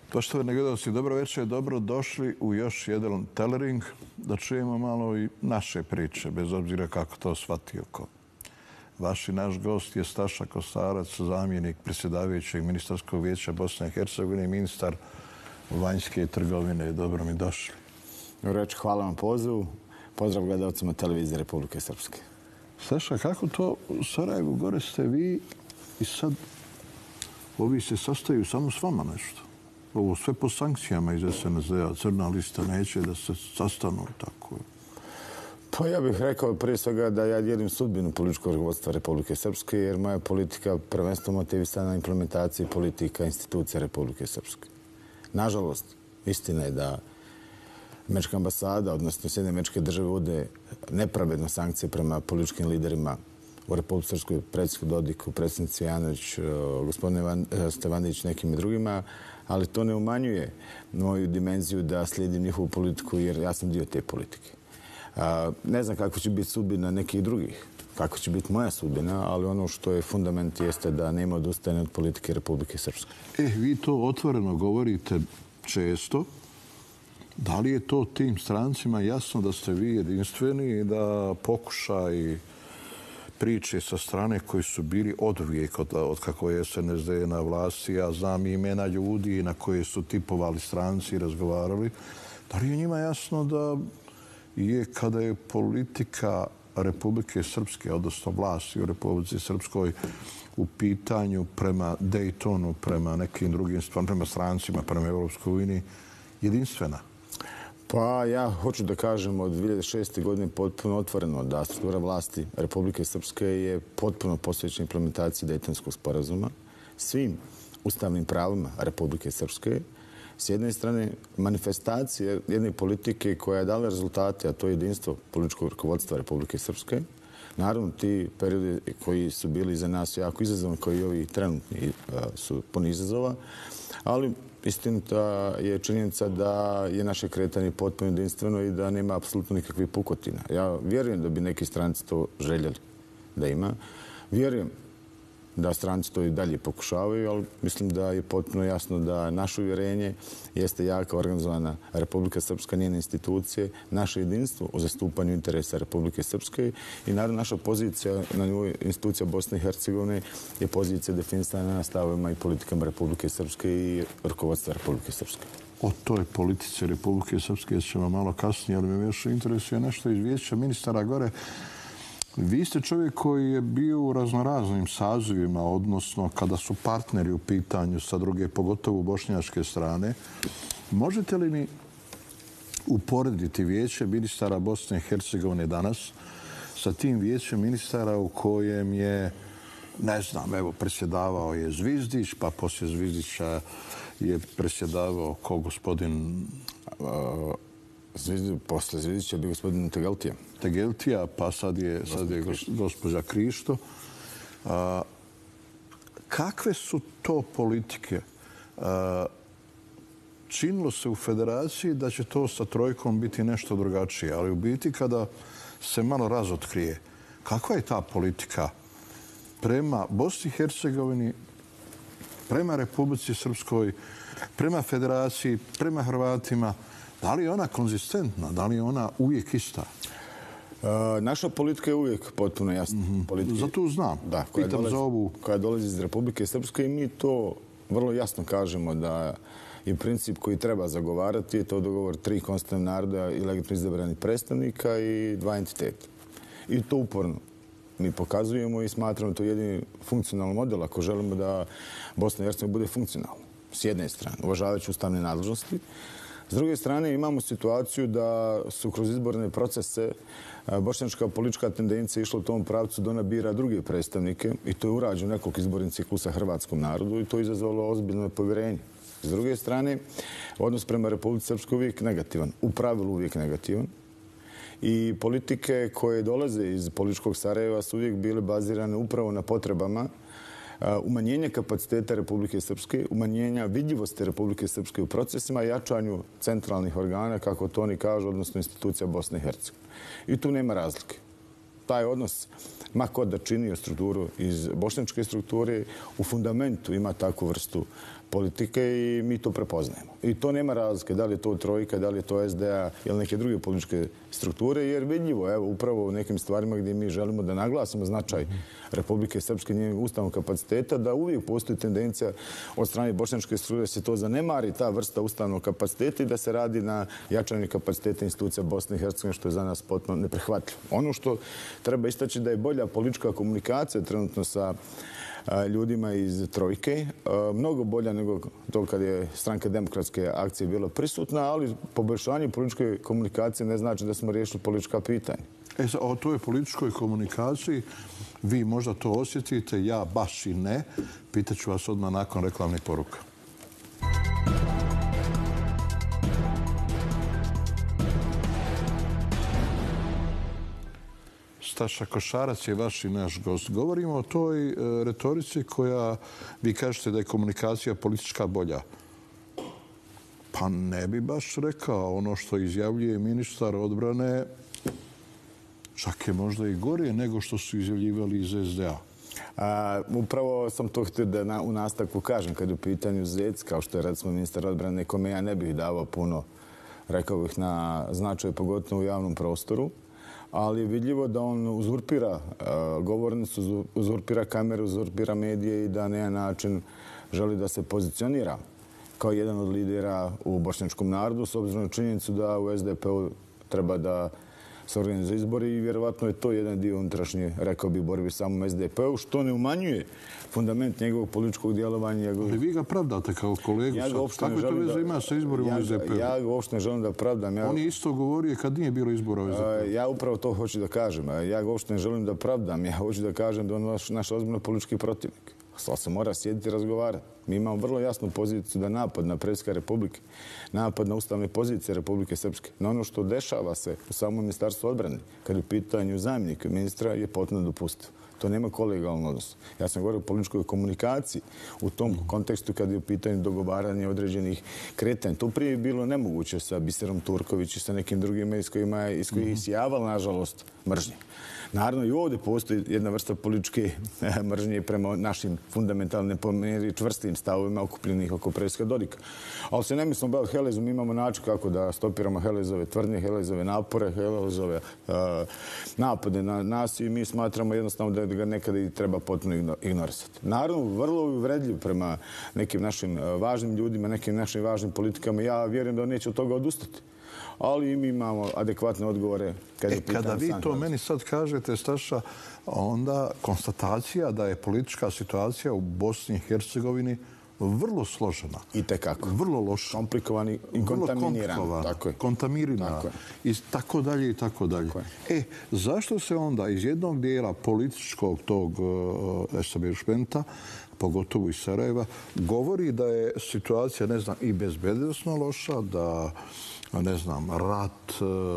Poštovani gledalci, dobro večer, dobro došli u još jedan telering da čujemo malo i naše priče, bez obzira kako to shvatio ko. Vaš i naš gost je Staša Kosarac, zamjenik predsjedavajućeg ministarskog vijeća Bosne i Hercegovine i ministar vanjske trgovine. Dobro mi došli. Dobro večer, hvala vam pozivu. Pozdrav gledalcima televizije Republike Srpske. Staša, kako to u Sarajevu gore ste vi i sad ovi se sastaju samo s vama nešto? Ovo sve po sankcijama iz SNSD-a, crna lista neće da se sastanu tako. Pa ja bih rekao prije svega da ja dijelim sudbinu političkog rukovodstva Republike Srpske, jer moja politika prvenstveno motivisana na implementaciji politika institucija Republike Srpske. Nažalost, istina je da Američka ambasada, odnosno Sjedinjene Američke Države, uvode nepravedno sankcije prema političkim liderima u Republike Srpskoj, predsjedniku Dodiku, predsjednici Janović, gospodine Stevanović, nekim i drugima, ali to ne umanjuje moju dimenziju da slijedim njihovu politiku, jer ja sam dio te politike. Ne znam kako će biti sudbina nekih drugih, kako će biti moja sudbina, ali ono što je fundament jeste da nema odustajanja od politike Republike Srpske. Vi to otvoreno govorite često. Da li je to tim strancima jasno da ste vi jedinstveni i da pokušaj priče sa strane koji su bili oduvijek od kako je SNSD na vlasti, ja znam imena ljudi na koje su tipovali stranci i razgovarali, da li je njima jasno da je kada je politika Republike Srpske, odnosno vlasti u Republici Srpskoj u pitanju prema Daytonu, prema nekim drugim stvarima, prema strancima, prema Europskoj uniji, jedinstvena? Pa ja hoću da kažem od 2006. godine potpuno otvoreno da struktura vlasti Republike Srpske je potpuno posvećena implementaciji Dejtonskog sporazuma, svim ustavnim pravima Republike Srpske. S jedne strane, manifestacije jedne politike koja je dala rezultate, a to je jedinstvo političkog rukovodstva Republike Srpske. Naravno, ti periodi koji su bili iza nas jako izazovni, koji i ovi trenutni su puni izazova, ali istinita je činjenica da je naše kretanje potpuno jedinstveno i da nema apsolutno nikakvih pukotina. Ja vjerujem da bi neki stranci to željeli da ima. Vjerujem da stranci to i dalje pokušavaju, ali mislim da je potpuno jasno da naše uvjerenje jeste jaka organizovana Republika Srpska, njene institucije, naše jedinstvo u zastupanju interesa Republike Srpske i naravno naša pozicija na nivou institucija Bosne i Hercegovine je pozicija definisana na stavovima i politikama Republike Srpske i rukovodstva Republike Srpske. O toj politici Republike Srpske ćemo malo kasnije, ali me još interesuje nešto iz vijeća ministara gore. Vi ste čovjek koji je bio u raznoraznim sazivima, odnosno kada su partneri u pitanju sa druge, pogotovo bošnjačke strane. Možete li mi uporediti vijeće ministara Bosne i Hercegovine danas sa tim vijećem ministara u kojem je, ne znam, evo, predsjedavao je Zvizdić, pa poslije Zvizdića je predsjedavao ko gospodin... Posle Zvizdića je bio gospodin Tegeltija. Tegeltija, pa sad je gospođa Krišto. Kakve su to politike? Činilo se u federaciji da će to sa trojkom biti nešto drugačije, ali u biti kada se malo razotkrije, kakva je ta politika prema Bosni i Hercegovini, prema Republici Srpskoj, prema federaciji, prema Hrvatima? Da li je ona konzistentna? Da li je ona uvijek ista? Naša politika je uvijek potpuno jasna. Zato znam. Da, koja dolazi iz Republike Srpske i mi to vrlo jasno kažemo da je princip koji treba zagovarati je to dogovor 3 konstitutivna naroda i legitimno izabranih predstavnika i 2 entiteta. I to uporno mi pokazujemo i smatramo to jedini funkcionalni model ako želimo da Bosna i Hercegovina bude funkcionalna. S jedne strane, uvažavajući ustavne nadležnosti. S druge strane, imamo situaciju da su kroz izborne procese bošnjačka politička tendencija išla u tom pravcu da ona bira druge predstavnike i to je urađeno nekoliko izbornih ciklusa hrvatskom narodu i to je izazvalo ozbiljno povjerenje. S druge strane, odnos prema Republici Srpskoj uvijek negativan, u pravilu uvijek negativan. I politike koje dolaze iz političkog Sarajeva su uvijek bile bazirane upravo na potrebama umanjenja kapaciteta Republike Srpske, umanjenja vidljivosti Republike Srpske u procesima i jačanju centralnih organa, kako to oni kažu, odnosno institucija Bosne i Hercegovine. I tu nema razlike. Taj odnos, ma ko da činio strukturu iz bošnjačke strukture, u fundamentu ima takvu vrstu politike i mi to prepoznajemo. I to nema razlike da li je to Trojka, da li je to SDA ili neke druge političke strukture, jer vidljivo, evo, upravo u nekim stvarima gdje mi želimo da naglasimo značaj Republike Srpske i njenog ustavnog kapaciteta, da uvijek postoji tendencija od strane bošnjačke strukture da se to zanemari, ta vrsta ustavnog kapaciteta i da se radi na jačanju kapaciteta institucija Bosne i Hercegovine, što je za nas potpuno neprihvatljivo. Ono što treba istaći da je bolja politička komunikacija trenutno sa ljudima iz Trojke, mnogo bolja nego to kad je Stranka demokratske akcije bila prisutna, ali poboljšanje političke komunikacije ne znači da smo riješili politička pitanja. O toj političkoj komunikaciji vi možda to osjetite, ja baš i ne. Pitaću vas odmah nakon reklamnih poruka. Staša Košarac je vaš i naš gost. Govorimo o toj retorici koja, vi kažete da je komunikacija politička bolja. Pa ne bi baš rekao, ono što izjavljuje ministar odbrane, čak je možda i gore nego što su izjavljivali iz SDA. Upravo sam to htio da u nastavku kažem kad je u pitanju Zec, kao što je recimo ministar odbrane, kome ja ne bih davao puno, rekao bih, na značaj, pogotovo u javnom prostoru, ali je vidljivo da on uzurpira govornicu, uzurpira kameru, uzurpira medije i da na jedan način želi da se pozicionira kao jedan od lidera u bošnjačkom narodu, s obzirom na činjenicu da u SDP-u treba da se organizuju izbori i vjerovatno je to jedan dio unutrašnje, rekao bih, borbi samom SDP-u, što ne umanjuje fundament njegovog političkog djelovanja. Ali vi ga pravdate kao kolegu. Kakve to veze ima sa izborima u SDP-u? Ja ga uopšte ne želim da pravdam. On je isto govorio kad nije bilo izbora u SDP-u. Ja upravo to hoću da kažem. Ja ga uopšte ne želim da pravdam. Ja hoću da kažem da on je naš ozbiljno politički protivnik. Sad se mora sjediti i razgovarati. Mi imamo vrlo jasnu poziciju da napad na predsjednika Republike, napad na ustavne pozicije Republike Srpske, na ono što dešava se u samom ministarstvu odbrane, kad je u pitanju zamjenika ministra, je potpuno dopustivo. To nema kolegijalan odnos. Ja sam govorio o političkoj komunikaciji u tom kontekstu kad je u pitanju dogovaranje određenih kretanja. To prije je bilo nemoguće sa Biserom Turković i sa nekim drugima iz kojih je sijavala, nažalost, mržnje. Naravno, i ovdje postoji jedna vrsta političke mržnje prema našim fundamentalnim, po meri čvrstim stavovima okupljenih oko predsjednika Dodika. Ali se ne mislimo baviti Helezom, imamo način kako da stopiramo Helezove tvrdnje, Helezove napore, Helezove napade na nas i mi smatramo jednostavno da ga nekada i treba potpuno ignorisati. Naravno, vrlo uvredljiv prema nekim našim važnim ljudima, nekim našim važnim politikama. Ja vjerujem da on neće od toga odustati. Ali i mi imamo adekvatne odgovore. Kada vi to meni sad kažete, Staša, onda konstatacija da je politička situacija u Bosni i Hercegovini vrlo složena. I tekako. Vrlo loša. Komplikovani i kontaminirana. Kontaminirana. I tako dalje i tako dalje. Zašto se onda iz jednog dijela političkog tog establishmenta, pogotovo iz Sarajeva, govori da je situacija, ne znam, i bezbednosno loša, da, ne znam, rat,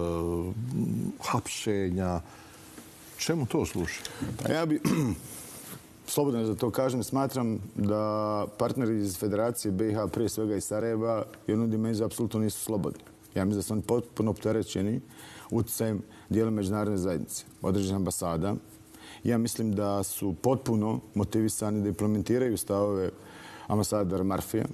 hapšenja. Čemu to služi? Ja bi, slobodno da to kažem, smatram da partneri iz Federacije BiH, prije svega iz Sarajeva, jednu dimenziju apsolutno nisu slobodni. Ja mislim da su oni potpuno opterećeni utjecajem dijela međunarodne zajednice, određenih ambasada. Ja mislim da su potpuno motivisani da implementiraju stavove ambasadora Marfija,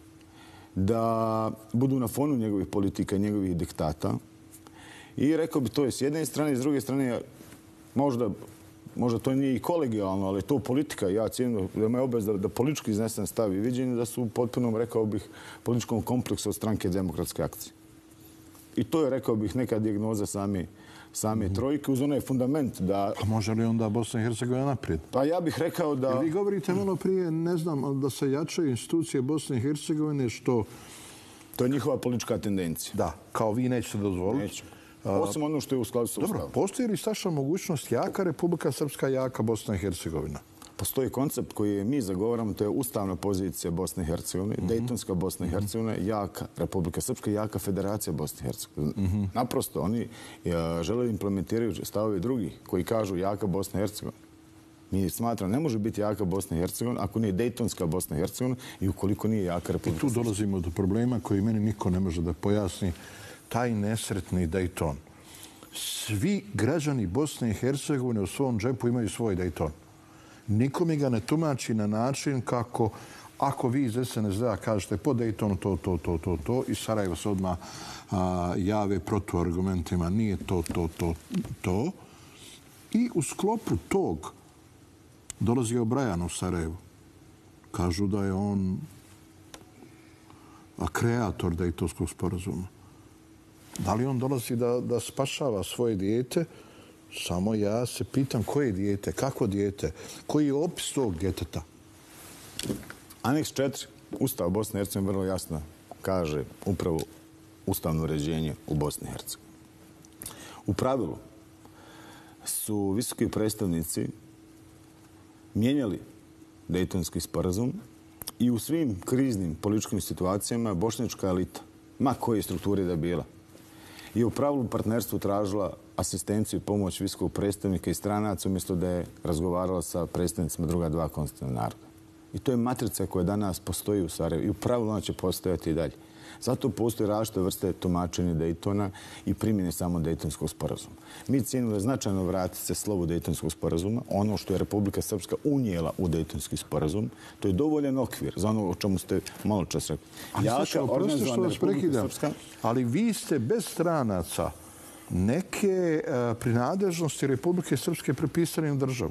da budu na fonu njegovih politika i njegovih diktata. I rekao bi to je s jedne strane i s druge strane možda to nije i kolegijalno, ali je to politika. Ja cijenim da ima obaveza da politički iznesem stav i viđenje da su u potpunom, rekao bih, političkom kompleksu od Stranke demokratske akcije. I to je, rekao bih, neka dijagnoza same trojke uz onaj fundament da... A može li onda Bosna i Hercegovina naprijed? Pa ja bih rekao da... Vi govorite malo prije, ne znam, da se jačaju institucije Bosne i Hercegovine, što... To je njihova politička tendencija. Da, kao vi nećete dozvoliti. Nećemo. Osim ono što je u skladu sa Ustavom. Dobro, postoji li, Staša, mogućnost jaka Republika Srpska, jaka Bosna i Hercegovina? Postoji koncept koji mi zagovaramo, to je ustavna pozicija Bosne i Hercegovine, Dejtonska Bosna i Hercegovina, jaka Republika Srpska, jaka Federacija Bosne i Hercegovine. Naprosto, oni žele implementiraju stavove drugih koji kažu jaka Bosna i Hercegovina. Mi smatramo, ne može biti jaka Bosna i Hercegovina ako nije Dejtonska Bosna i Hercegovina i ukoliko nije jaka Republika Srpska. I tu dolazimo do problema koji meni niko ne može da pojasni. Taj nesretni Dejton. Svi građani Bosne i Hercegovine u svom džepu imaju svoj Dejton. Niko mi ga ne tumači na način kako ako vi iz SNSD-a kažete po Daytonu to i Sarajevo se odmah jave protuargumentima, nije to. I u sklopu tog dolazi O'Brien u Sarajevo. Kažu da je on kreator Daytonskog sporazuma. Da li on dolazi da spašava svoje dijete? Samo ja se pitam koje dijete, kako dijete, koji je opis tog djeteta? Aneks 4 Ustava Bosne i Hercegovine vrlo jasno kaže upravo ustavno uređenje u Bosni i Hercegovini. U pravilu su visoki predstavnici mijenjali Daytonski sporazum i u svim kriznim političkim situacijama bošnjačka elita, ma koje strukture da bila, je u pravilu partnerstvu tražila asistenciju i pomoć visokog predstavnika i stranaca umjesto da je razgovarala sa predstavnicima druga dva konstitutivna naroda. I to je matrica koja danas postoji u Sarajevu i u pravilu ona će postojati i dalje. Zato postoje različite vrste tumačenja Daytona i primjene samo Daytonskog sporazuma. Mi cijenimo da značajno vratiti se slovu Daytonskog sporazuma, ono što je Republika Srpska unijela u Daytonski sporazum, to je dovoljan okvir za ono o čemu ste malo čas rekli. Oprosti što vas prekidam, ali vi ste bez stranaca neke prinadležnosti Republike Srpske prepisali u državu.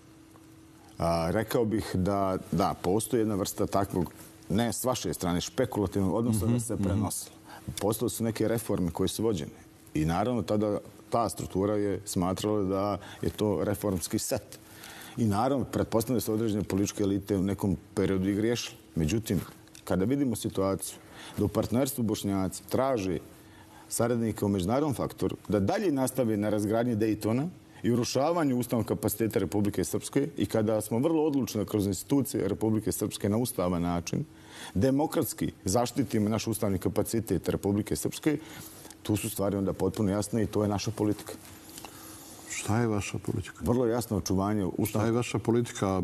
Rekao bih da postoji jedna vrsta takvog, ne s vaše strane, špekulativnog odnosa da se prenosilo. Postoje su neke reforme koje su vođene. I naravno tada ta struktura je smatrala da je to reformski set. I naravno, pretpostavljaju se određene političke elite u nekom periodu i griješile. Međutim, kada vidimo situaciju da u partnerstvu Bošnjaci traži saradnika u međunarodnom faktoru da dalje nastavi na razgradnji Daytona i urušavanju ustavnog kapaciteta Republike Srpske i kada smo vrlo odlučni kroz institucije Republike Srpske na ustavan način demokratski zaštitimo naš ustavni kapacitet Republike Srpske, tu su stvari onda potpuno jasne i to je naša politika. Šta je vaša politika? Vrlo jasno očuvanje ustavnog. Šta je vaša politika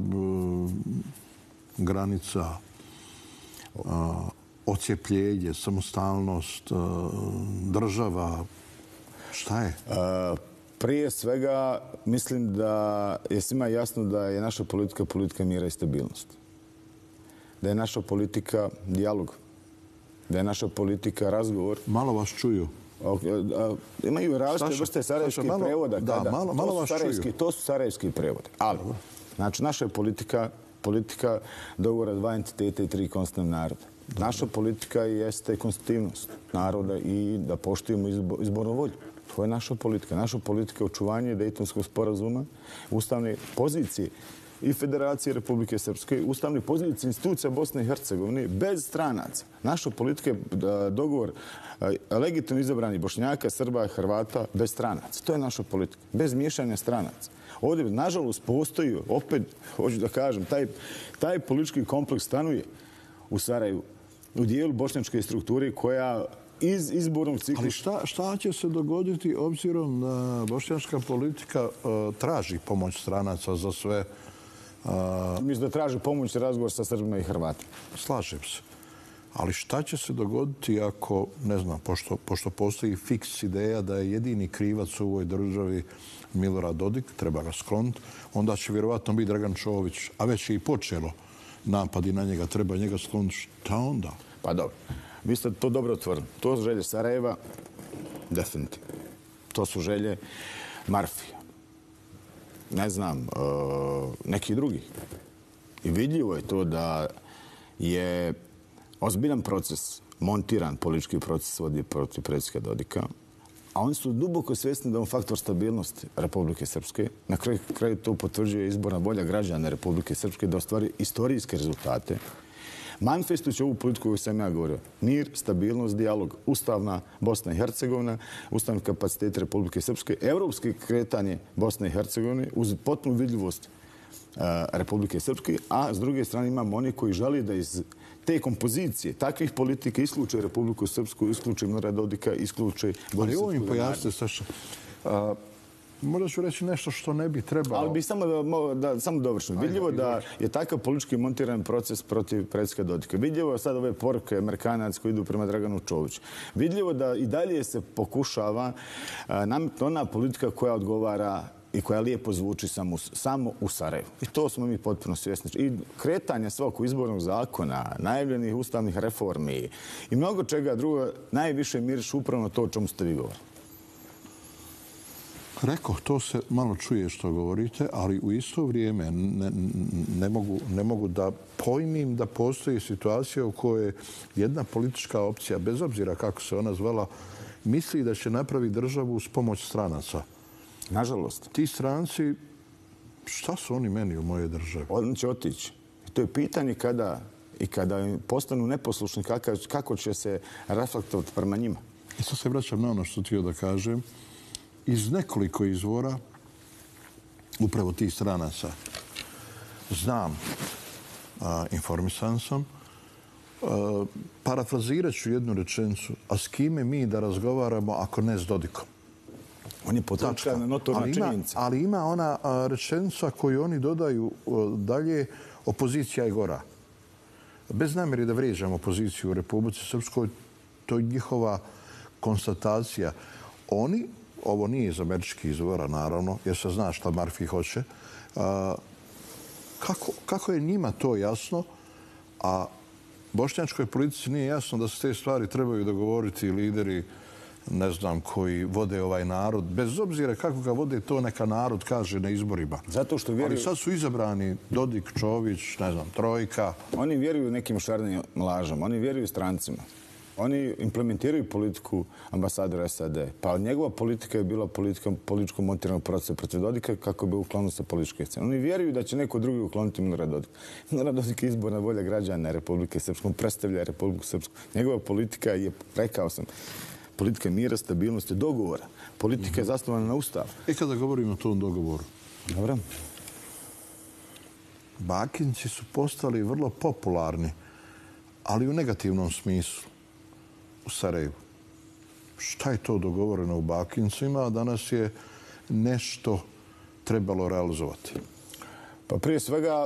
granica, ocijepljenje, samostalnost, država? Šta je? Prije svega, mislim da je svima jasno da je naša politika politika mira i stabilnosti. Da je naša politika dijalog. Da je naša politika razgovor. Malo vas čuju. Imaju različite vrste sarajevskih prevoda. Malo vas čuju. To su sarajevski prevode. Ali, znači, naša je politika dogovora dva entiteta i tri konstitutivna naroda. Naša politika jeste konstitutivnost naroda i da poštujemo izbornu volju. To je naša politika. Naša politika je očuvanje Daytonskog sporazuma, ustavne pozicije i Federacije Republike Srpske, ustavne pozicije institucija Bosne i Hercegovine bez stranaca. Naša politika je dogovor legitimno izabranih Bošnjaka, Srba i Hrvata bez stranaca. To je naša politika. Bez miješanja stranaca. Ovdje, nažalost, postoji, opet, hoću da kažem, taj politički kompleks stanuje u Sarajevu, u dijelu bošnjačke strukture koja iz izbornog ciklusa... Ali šta će se dogoditi obzirom da bošnjačka politika traži pomoć stranaca za sve? Mislim da traži pomoć i razgovor sa Srbima i Hrvatima. Slažem se. Ali šta će se dogoditi ako, ne znam, pošto postoji fiks ideja da je jedini krivac u ovoj državi Milorad Dodik, treba ga skloniti, onda će vjerovatno biti Dragan Čović, a već je i počelo napadi na njega, treba njega skloniti. Šta onda? Pa dobro. Vi ste to dobro otvorili. To su želje Sarajeva, definitivno. To su želje Marfija. Ne znam, neki drugi. I vidljivo je to da je ozbiljan proces, montiran politički proces vodi protiv predsjednika Dodika, a oni su duboko svjesni da je on faktor stabilnosti Republike Srpske. Na kraju to potvrđuje izborna volja građana Republike Srpske da ostvari istorijske rezultate. Manifestujući ovu politiku koju sam ja govorio, mir, stabilnost, dijalog, ustavna Bosna i Hercegovina, ustavni kapacitet Republike Srpske, evropske kretanje Bosne i Hercegovine uz potpunu vidljivost Republike Srpske, a s druge strane imamo oni koji žele da iz te kompozicije, takvih politika isključe Republiku Srpsku, isključe Milorada Dodika, isključe... Ali ovo im pojasnite, Saša. Možda ću reći nešto što ne bi trebalo... Ali bi samo dovršeno. Vidljivo da je takav politički montiran proces protiv predsjednika Dodika. Vidljivo je sad ove poruke Amerikanac koji idu prema Draganu Čoviću. Vidljivo da i dalje se pokušava nametnuti ona politika koja odgovara i koja lijepo zvuči samo u Sarajevu. I to smo mi potpuno svjesni. I kretanja svakog izbornog zakona, najavljenih ustavnih reformi i mnogo čega drugo, najviše miriš upravo na to o čemu ste vi govorili. Rekoh, to se malo čuje što govorite, ali u isto vrijeme ne mogu da pojmim da postoji situacija u kojoj jedna politička opcija, bez obzira kako se ona zvala, misli da će napraviti državu uz pomoć stranaca. Nažalost. Ti stranci, šta su oni meni u mojoj državi? Oni će otići. To je pitanje kada postanu neposlušni, kako će se reflektovati prema njima. I sad se vraćam na ono što htio da kažem. Iz nekoliko izvora, upravo tih stranaca, znam, informisan sam, parafrazirat ću jednu rečenicu, a s kime mi da razgovaramo ako ne s Dodikom? On je potočka na notorna činjenica. Ali ima ona rečenica koju oni dodaju dalje, opozicija je gora. Bez namjere da vrijeđam opoziciju u Republici Srpskoj, to je njihova konstatacija. Oni, ovo nije iz američkih izvora, naravno, jer se zna šta Murphy hoće, kako je njima to jasno, a bošnjačkoj politici nije jasno da se te stvari trebaju dogovoriti lideri, ne znam, koji vode ovaj narod, bez obzira kako ga vode, to neka narod kaže na izborima. Zato što vjeruju... Ali sad su izabrani Dodik, Čović, ne znam, Trojka. Oni vjeruju nekim šarnim lažama, oni vjeruju strancima. Oni implementiraju politiku ambasadora SAD. Pa njegova politika je bila političko montiranog procesa protiv Dodika kako bi uklonio sa političke scene. Oni vjeruju da će neko drugi ukloniti Milorada Dodika. Milorad Dodik je izborna volja građana Republike Srpske. On predstavlja Republiku Srpsku. Njegova politika je, rekao sam, politika mira, stabilnosti, dogovora. Politika je zasnovana na ustavu. I kada govorimo o tom dogovoru? Dobro. Bakinci su postali vrlo popularni, ali u negativnom smislu u Sarajevu. Šta je to dogovoreno u Bakincima, a danas je nešto trebalo realizovati? Pa prije svega,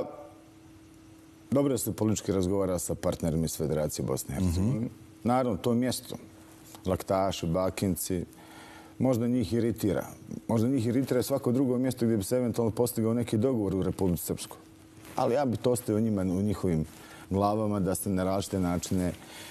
dobro da se politički razgovara sa partnerima iz Federacije Bosne i Hercegovine. Naravno, to mjesto, Laktaši, Bakinci, možda njih iritira. Možda njih iritira svako drugo mjesto gdje bi se eventualno postigao neki dogovor u Republici Srpskoj. Ali ja bi to ostavio njima u njihovim glavama da se na različite načine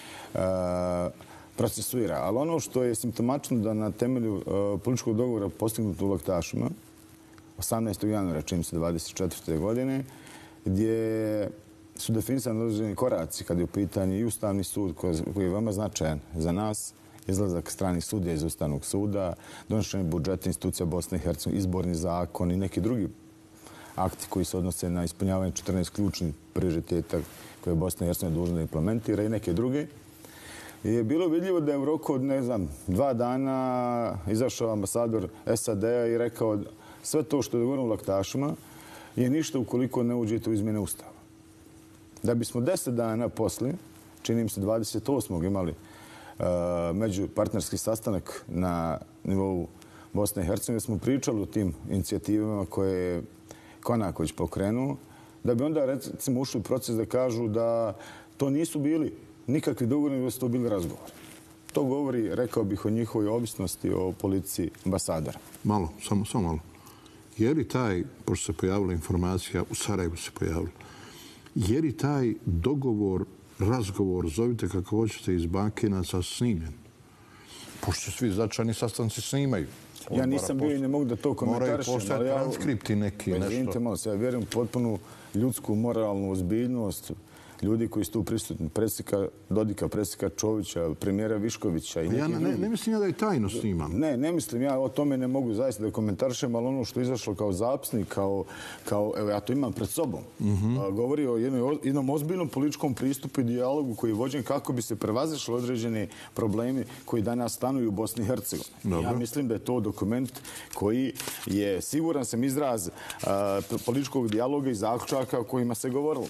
procesuira. Ali ono što je simptomačno da na temelju političkog dogovora postignut u Laktašima 18. januara, čim se 24. godine, gdje su definisani određeni koraci kad je u pitanju i Ustavni sud koji je veoma značajan za nas, izlazak stranih sudija iz Ustavnog suda, donošenje budžeta institucija Bosne i Hercegovine, izborni zakon i neki drugi akti koji se odnose na ispunjavanje 14 ključnih prioriteta koje je Bosna i Hercegovina dužna da implementira i neke druge. Je bilo vidljivo da je u roku od, 2 dana izašao ambasador SAD-a i rekao sve to što je dogovoreno u Laktašima je ništa ukoliko ne uđete u izmjene Ustava. Da bismo 10 dana poslije, čini mi se 28. imali međupartnerski sastanak na nivou Bosne i Hercegovine, smo pričali o tim inicijativama koje je Konaković pokrenuo, da bi onda recimo ušli u proces da kažu da to nisu bili nikakvi dogovori, nego su to bili razgovori. To govori, rekao bih, o njihovoj ovisnosti o politici ambasadora. Malo, samo malo. Je li taj, pošto se pojavila informacija, u Sarajevu se pojavila, je li taj dogovor, razgovor, zovite kako hoćete, iz Bakinaca snimljen? Pošto svi značajni sastanci snimaju. Ja nisam bio i ne mogu da to komentarišem. Moraju postati transkripti neki, nešto. Izvinite malo, ja vjerujem potpunu ljudsku, moralnu ozbiljnost ljudi koji su tu prisutni, predsjednika Dodika, predsjednika Čovića, premijera Viškovića i neki drugi. Ne mislim ja da je tajno snimam. Ne mislim. Ja o tome ne mogu zaista da komentarišem, ali ono što je izašlo kao zapisnik, evo ja to imam pred sobom, govori o jednom ozbiljnom političkom pristupu i dijalogu koji je vođen kako bi se prevazišli određeni problemi koji danas stanuju u Bosni i Hercegovini. Ja mislim da je to dokument koji je, siguran sam, izraz političkog dijaloga i zaključaka o kojima se govorilo.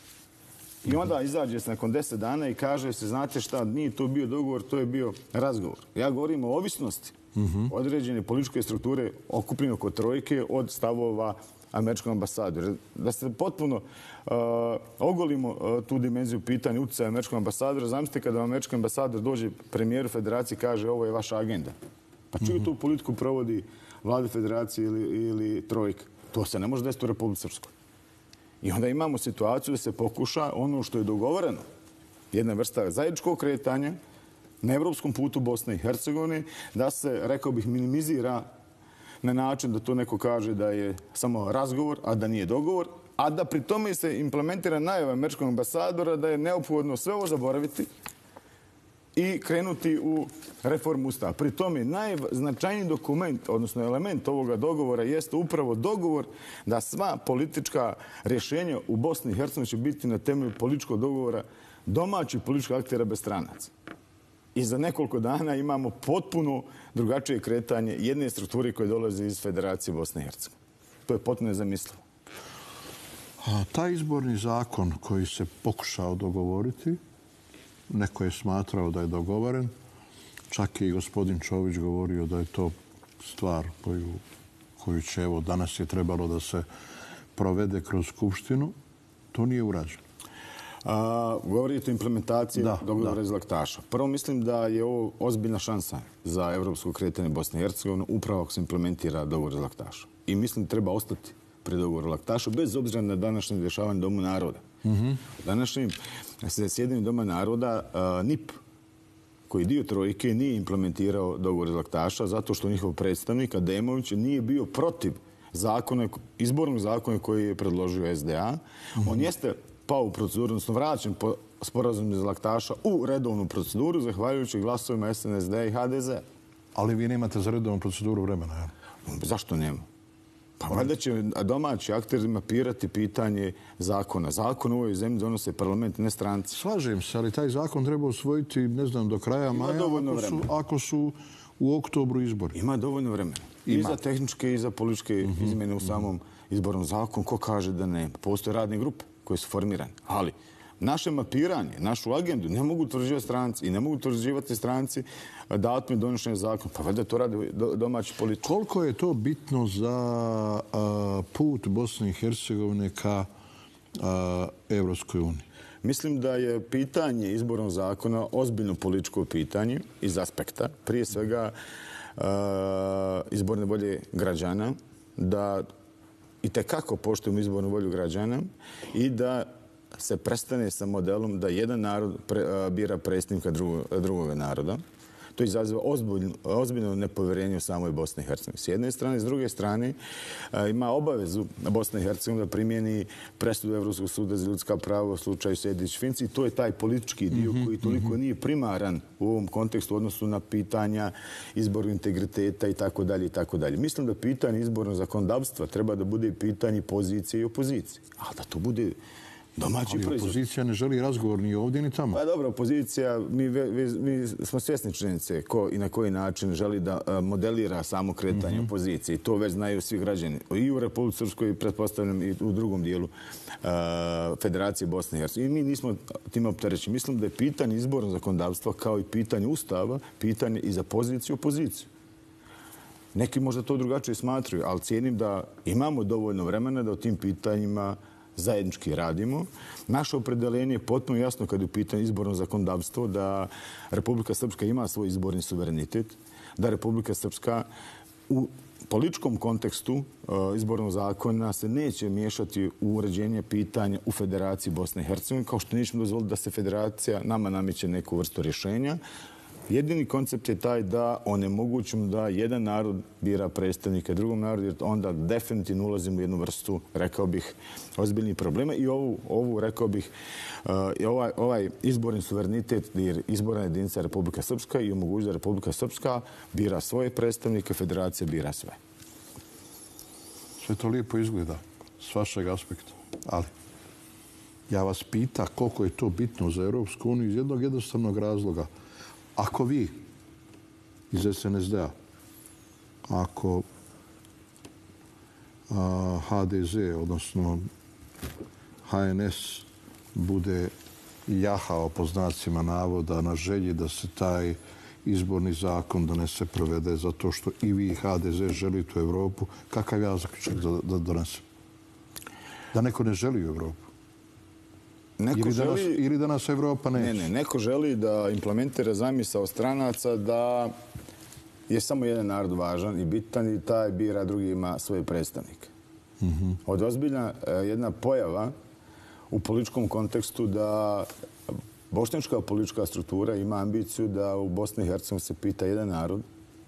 I onda izađe se nakon 10 dana i kaže se, znate šta, nije to bio dogovor, to je bio razgovor. Ja govorim o ovisnosti određene političke strukture okupljene oko trojke od stavova američkog ambasadora. Da se potpuno ogolimo tu dimenziju pitanja utjecaja američkog ambasadora. Zamislite kada američki ambasador dođe premijeru federacije i kaže ovo je vaša agenda. Pa čiju tu politiku provodi vlade federacije ili trojke. To se ne može desiti u Republici Srpskoj. I onda imamo situaciju da se pokuša ono što je dogovoreno, jedna vrsta zajedničkog kretanja na evropskom putu Bosne i Hercegovine, da se, rekao bih, minimizira na način da to neko kaže da je samo razgovor, a da nije dogovor, a da pri tome se implementira najava američkog ambasadora da je neophodno sve ovo zaboraviti i krenuti u reformu Ustava. Pri tome najznačajniji dokument, odnosno element ovoga dogovora jeste upravo dogovor da sva politička rješenja u Bosni i Hercegovini će biti na temelju političkog dogovora domaćih političkih aktera bez stranaca. I za nekoliko dana imamo potpuno drugačije kretanje jedne strukture koje dolaze iz Federacije Bosne i Hercegovine. To je potpuno nezamislivo. A taj izborni zakon koji se pokušao dogovoriti, neko je smatrao da je dogovoren, čak je i gospodin Čović govorio da je to stvar koju će, evo, danas je trebalo da se provede kroz Skupštinu, to nije urađeno. Govorite o implementaciji dogovora iz Laktaša. Prvo mislim da je ovo ozbiljna šansa za evropsko kretanje Bosne i Hercegovine upravo ako se implementira dogovor iz Laktaša. I mislim da treba ostati pri dogovoru Laktaša bez obzira na današnje dešavanje Domu naroda. Današnjim zasjedanjem Doma naroda NIP, koji je dio trojke, nije implementirao dogovor iz Laktaša zato što njihov predstavnik Ademović nije bio protiv izbornog zakona koji je predložio SDA. On jeste pao u proceduru, odnosno vraćen po sporazumu iz Laktaša u redovnu proceduru, zahvaljujući glasovima SNSD i HDZ. Ali vi nemate za redovnu proceduru vremena, ja? Zašto nema? Pa valjda će domaći akteri mapirati pitanje zakona. Zakon u ovoj zemlji donose parlament, ne stranci. Slažem se, ali taj zakon treba usvojiti, ne znam, do kraja maja, ako su u oktobru izbori. Ima dovoljno vremena. I za tehničke i za političke izmjene u samom izbornom zakonu. Ko kaže da ne? Postoje radne grupe koje su formirane. Ali naše mapiranje, našu agendu ne mogu utvrđivati stranci i ne mogu utvrđivati stranci datume donošenja zakona. Pa valjda to rade domaći političari. Koliko je to bitno za put Bosne i Hercegovine ka Evropskoj uniji? Mislim da je pitanje izbornog zakona ozbiljno političko pitanje iz aspekta, prije svega izborne volje građana, da itekako poštujemo izbornu volju građana i da se prestane sa modelom da jedan narod bira predstavnika drugog naroda. To izaziva ozbiljno nepovjerenje u samoj Bosni i Hercegovini. S jedne strane, s druge strane, ima obavezu Bosna i Hercegovina da primijeni presudu Evropskog suda za ljudska prava u slučaju Sejdić-Finci. I to je taj politički dio koji toliko nije primaran u ovom kontekstu u odnosu na pitanja izbornog integriteta i tako dalje i tako dalje. Mislim da pitanje izbornog zakonodavstva treba da bude pitanje pozicije i opozicije. A da to bude domaći proizvod. Ali opozicija ne želi razgovor ni ovdje ni tamo. Pa dobro, opozicija, mi smo svjesni činjenice ko i na koji način želi da modelira samo kretanje opozicije. To već znaju svi građani. I u Republici Srpskoj i pretpostavljam i u drugom dijelu Federacije Bosne i Hercegovine. I mi nismo tim opterećeni. Mislim da je pitanje izbornog zakonodavstva kao i pitanje Ustava, pitanje i za poziciju i opoziciju. Neki možda to drugačije smatruju, ali cijenim da imamo dovoljno vremena da o tim pitanjima zajednički radimo. Naše opredeljenje je potpuno jasno kad je u pitanju izborno zakonodavstvo da Republika Srpska ima svoj izborni suverenitet, da Republika Srpska u političkom kontekstu izbornog zakona se neće miješati u uređenje pitanja u Federaciji Bosne i Hercegovine, kao što nećemo dozvoliti da se Federacija nama nameće neku vrstu rješenja. Jedini koncept je taj da onemogućimo da jedan narod bira predstavnika drugom narodu, jer onda definitivno ulazimo u jednu vrstu, rekao bih, ozbiljnih problema. I ovu rekao bih, ovaj izborni suverenitet jer izborna jedinica Republika Srpska i omogućuje da Republika Srpska bira svoje predstavnike, Federacija bira sve. Sve to lijepo izgleda s vašeg aspekta, ali ja vas pita koliko je to bitno za Europsku uniju iz jednog jednostavnog razloga. Ako vi iz SNSD-a, ako HDZ, odnosno HNS, bude jahao po znacima navoda na želji da se taj izborni zakon donese, provede, zato što i vi i HDZ želite u Evropu, kakav ja zaključak da donesem? Da neko ne želi u Evropu? Ili da nas Evropa neće? Ne, neko želi da implementira zamisao stranaca da je samo jedan narod važan i bitan i taj bira, drugi ima svoje predstavnike. Od ozbiljna jedna pojava u političkom kontekstu da bošnjačka politička struktura ima ambiciju da u Bosni i Hercegovini se pita jedan narod,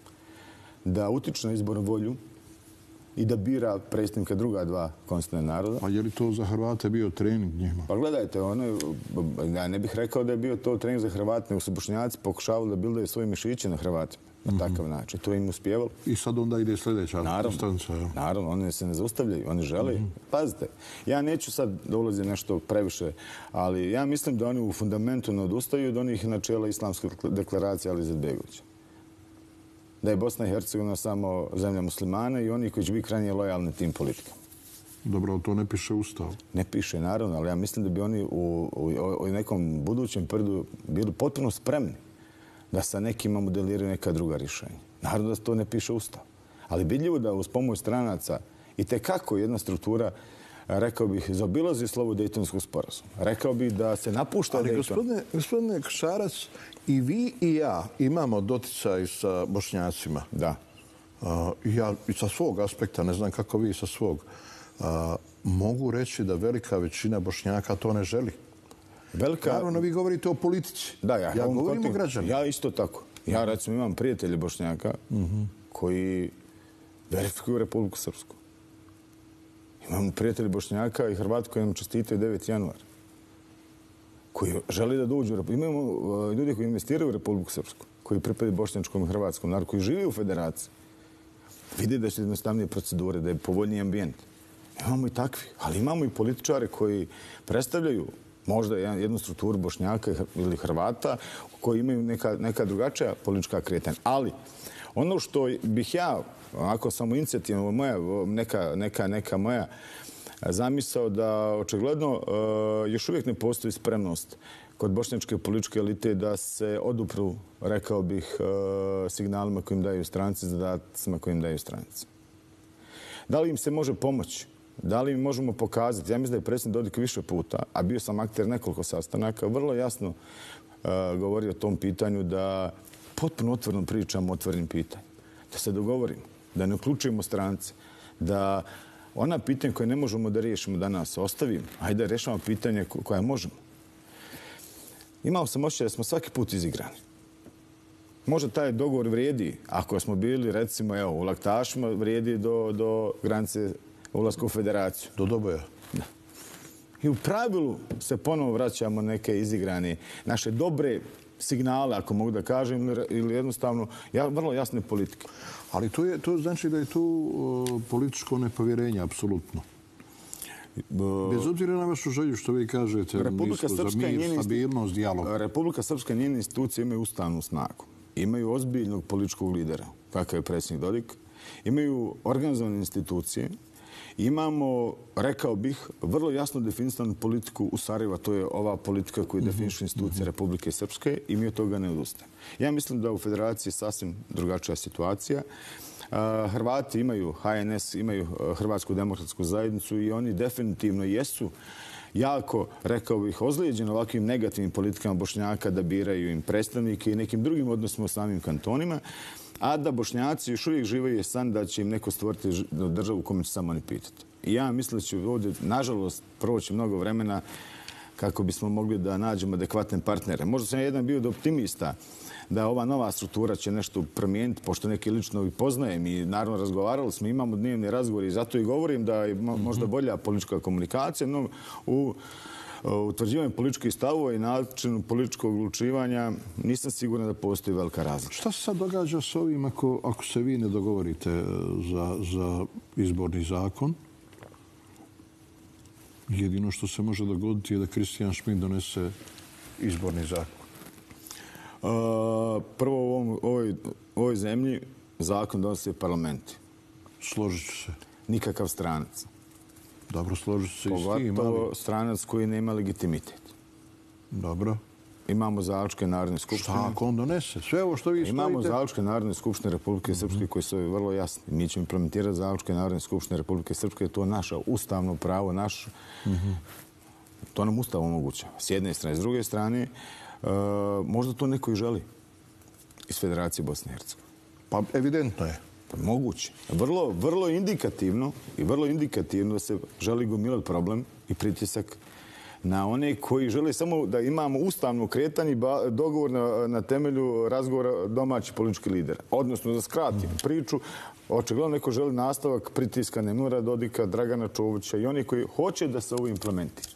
da utiče na izbornu volju i da bira predstavnika druga dva konstitutivna naroda. Pa je li to za Hrvate bio trening njima? Pa gledajte, ja ne bih rekao da je bio to trening za Hrvate, nego su Bošnjaci pokušavali da bildaju svoje mišiće na Hrvatima na takav način. To im uspjevalo. I sad onda ide sljedeća distanca. Naravno, oni se ne zaustavljaju, oni žele. Pazite, ja neću sad da ulazim nešto previše, ali ja mislim da oni u fundamentu ne odustaju od onih načela islamske deklaracije Ali Izetbegovića. Da je Bosna i Hercegovina samo zemlja muslimana i oni koji će biti krajnje lojalni tim politikama. Dobro, to ne piše u Ustavu. Ne piše, naravno, ali ja mislim da bi oni u nekom budućem periodu bili potpuno spremni da sa nekima modeliraju neka druga rješenja. Naravno da to ne piše u Ustavu. Ali vidljivo da uz pomoć stranaca i tekako jedna struktura, rekao bih, zaobilazi slovo Dejtonskog sporazuma. Rekao bih da se napušta Dejton. Ali gospodine Kšarac, i vi i ja imamo doticaj sa Bošnjacima. Da. Ja i sa svog aspekta, ne znam kako vi sa svog, mogu reći da velika većina Bošnjaka to ne želi. Naravno, vi govorite o politici. Da, ja govorim o građanima. Ja isto tako. Ja, recimo, imam prijatelje Bošnjaka koji verifikuju Republiku Srpsku. Imam prijatelje Bošnjaka i Hrvata koji nam čestitaju 9. januar. Koji želi da dođu. Imamo ljudi koji investiraju u Republiku Srpsku, koji pripadaju bošnjačkom i hrvatskom narodu, koji žive u federaciji. Vide da su jednostavnije procedure, da je povoljniji ambijent. Imamo i takvi, ali imamo i političare koji predstavljaju možda jednu strukturu Bošnjaka ili Hrvata koji imaju neka drugačija politička kretanja. Ali ono što bih ja, ako samo inicijativno, neka moja zamisao da očigledno još uvijek ne postoji spremnost kod bošnjačke političke elite da se odupru, rekao bih, signalima kojim daju stranci, zadacima kojim daju stranci. Da li im se može pomoći? Da li im možemo pokazati? Ja mislim da je predsjednik Dodik više puta, a bio sam akter nekoliko sastanaka, vrlo jasno govorio o tom pitanju da potpuno otvoreno pričamo o otvorenim pitanjima. Da se dogovorimo, da ne uključujemo strance, da ona pitanja koje ne možemo da riješimo danas ostavimo, ajde da rješavamo pitanja koja možemo. Imao sam osjećaj da smo svaki put izigrani. Možda taj dogovor vrijedi, ako smo bili, recimo, u laktašima, vrijedi do granice ulaska u federaciju. Do Doboja. Da. I u pravilu se ponovo vraćamo neke izigrane, naše dobre signale, ako mogu da kažem, ili jednostavno vrlo jasne politike. Ali to znači da je tu političko nepovjerenje, apsolutno. Bez obzira na vašu želju, što vi kažete, za mir, stabilnost, dijalog. Republika Srpska i njene institucije imaju ustavnu snagu. Imaju ozbiljnog političkog lidera, kakav je predsjednik Dodik. Imaju organizovane institucije. Imamo, rekao bih, vrlo jasno definisanu politiku u Sarajevu, to je ova politika koju definišu institucije Republike Srpske i mi od toga ne odustajemo. Ja mislim da u federaciji je sasvim drugačija situacija. Hrvati imaju HNS, imaju Hrvatsku demokratsku zajednicu i oni definitivno jesu jako, rekao bih, ozlijeđeni ovakvim negativnim politikama Bošnjaka da biraju im predstavnike i nekim drugim odnosima u samim kantonima, a da Bošnjaci još uvijek živaju san da će im neko stvoriti državu u kome će samo oni pitati. I ja mislim da će ovdje, nažalost, proći mnogo vremena kako bismo mogli da nađemo adekvatne partnere. Možda sam jedan bio optimista da ova nova struktura će nešto promijeniti, pošto neke lično i poznajem i naravno razgovarali smo, imamo dnevni razgovor i zato i govorim da je možda bolja politička komunikacija, no u utvrđivanju političkih stavova i načinu političkog odlučivanja nisam siguran da postoji velika razlika. Šta se sad događa s ovim ako se vi ne dogovorite za izborni zakon? Jedino što se može dogoditi je da Kristijan Šmit donese izborni zakon. Prvo u ovoj zemlji zakon donose parlamenti. Složit ću se. Nikakav stranac. Dobro, složit ću se i s tim. Pogotovo stranac koji nema legitimitet. Dobro. Imamo zaključke Narodne skupštine. Šta ako on donese? Sve ovo što vi stojite... Imamo zaključke Narodne skupštine Republike Srpske koji su vrlo jasni. Mi ćemo implementirati zaključke Narodne skupštine Republike Srpske. To je naše ustavno pravo, naše. To nam Ustav omogućava. S jedne strane. S druge strane, možda to neko i želi iz Federacije Bosne i Hercegovine. Pa evidentno je. Moguće. Vrlo indikativno da se želi gomilati problem i pritisak na one koji žele samo da imamo ustavno kretanje i dogovor na temelju razgovora domaćih političkih lidera. Odnosno, da skratim priču, očigledno neko želi nastavak pritiska Milorada Dodika, Dragana Čovića i oni koji hoće da se ovo implementira.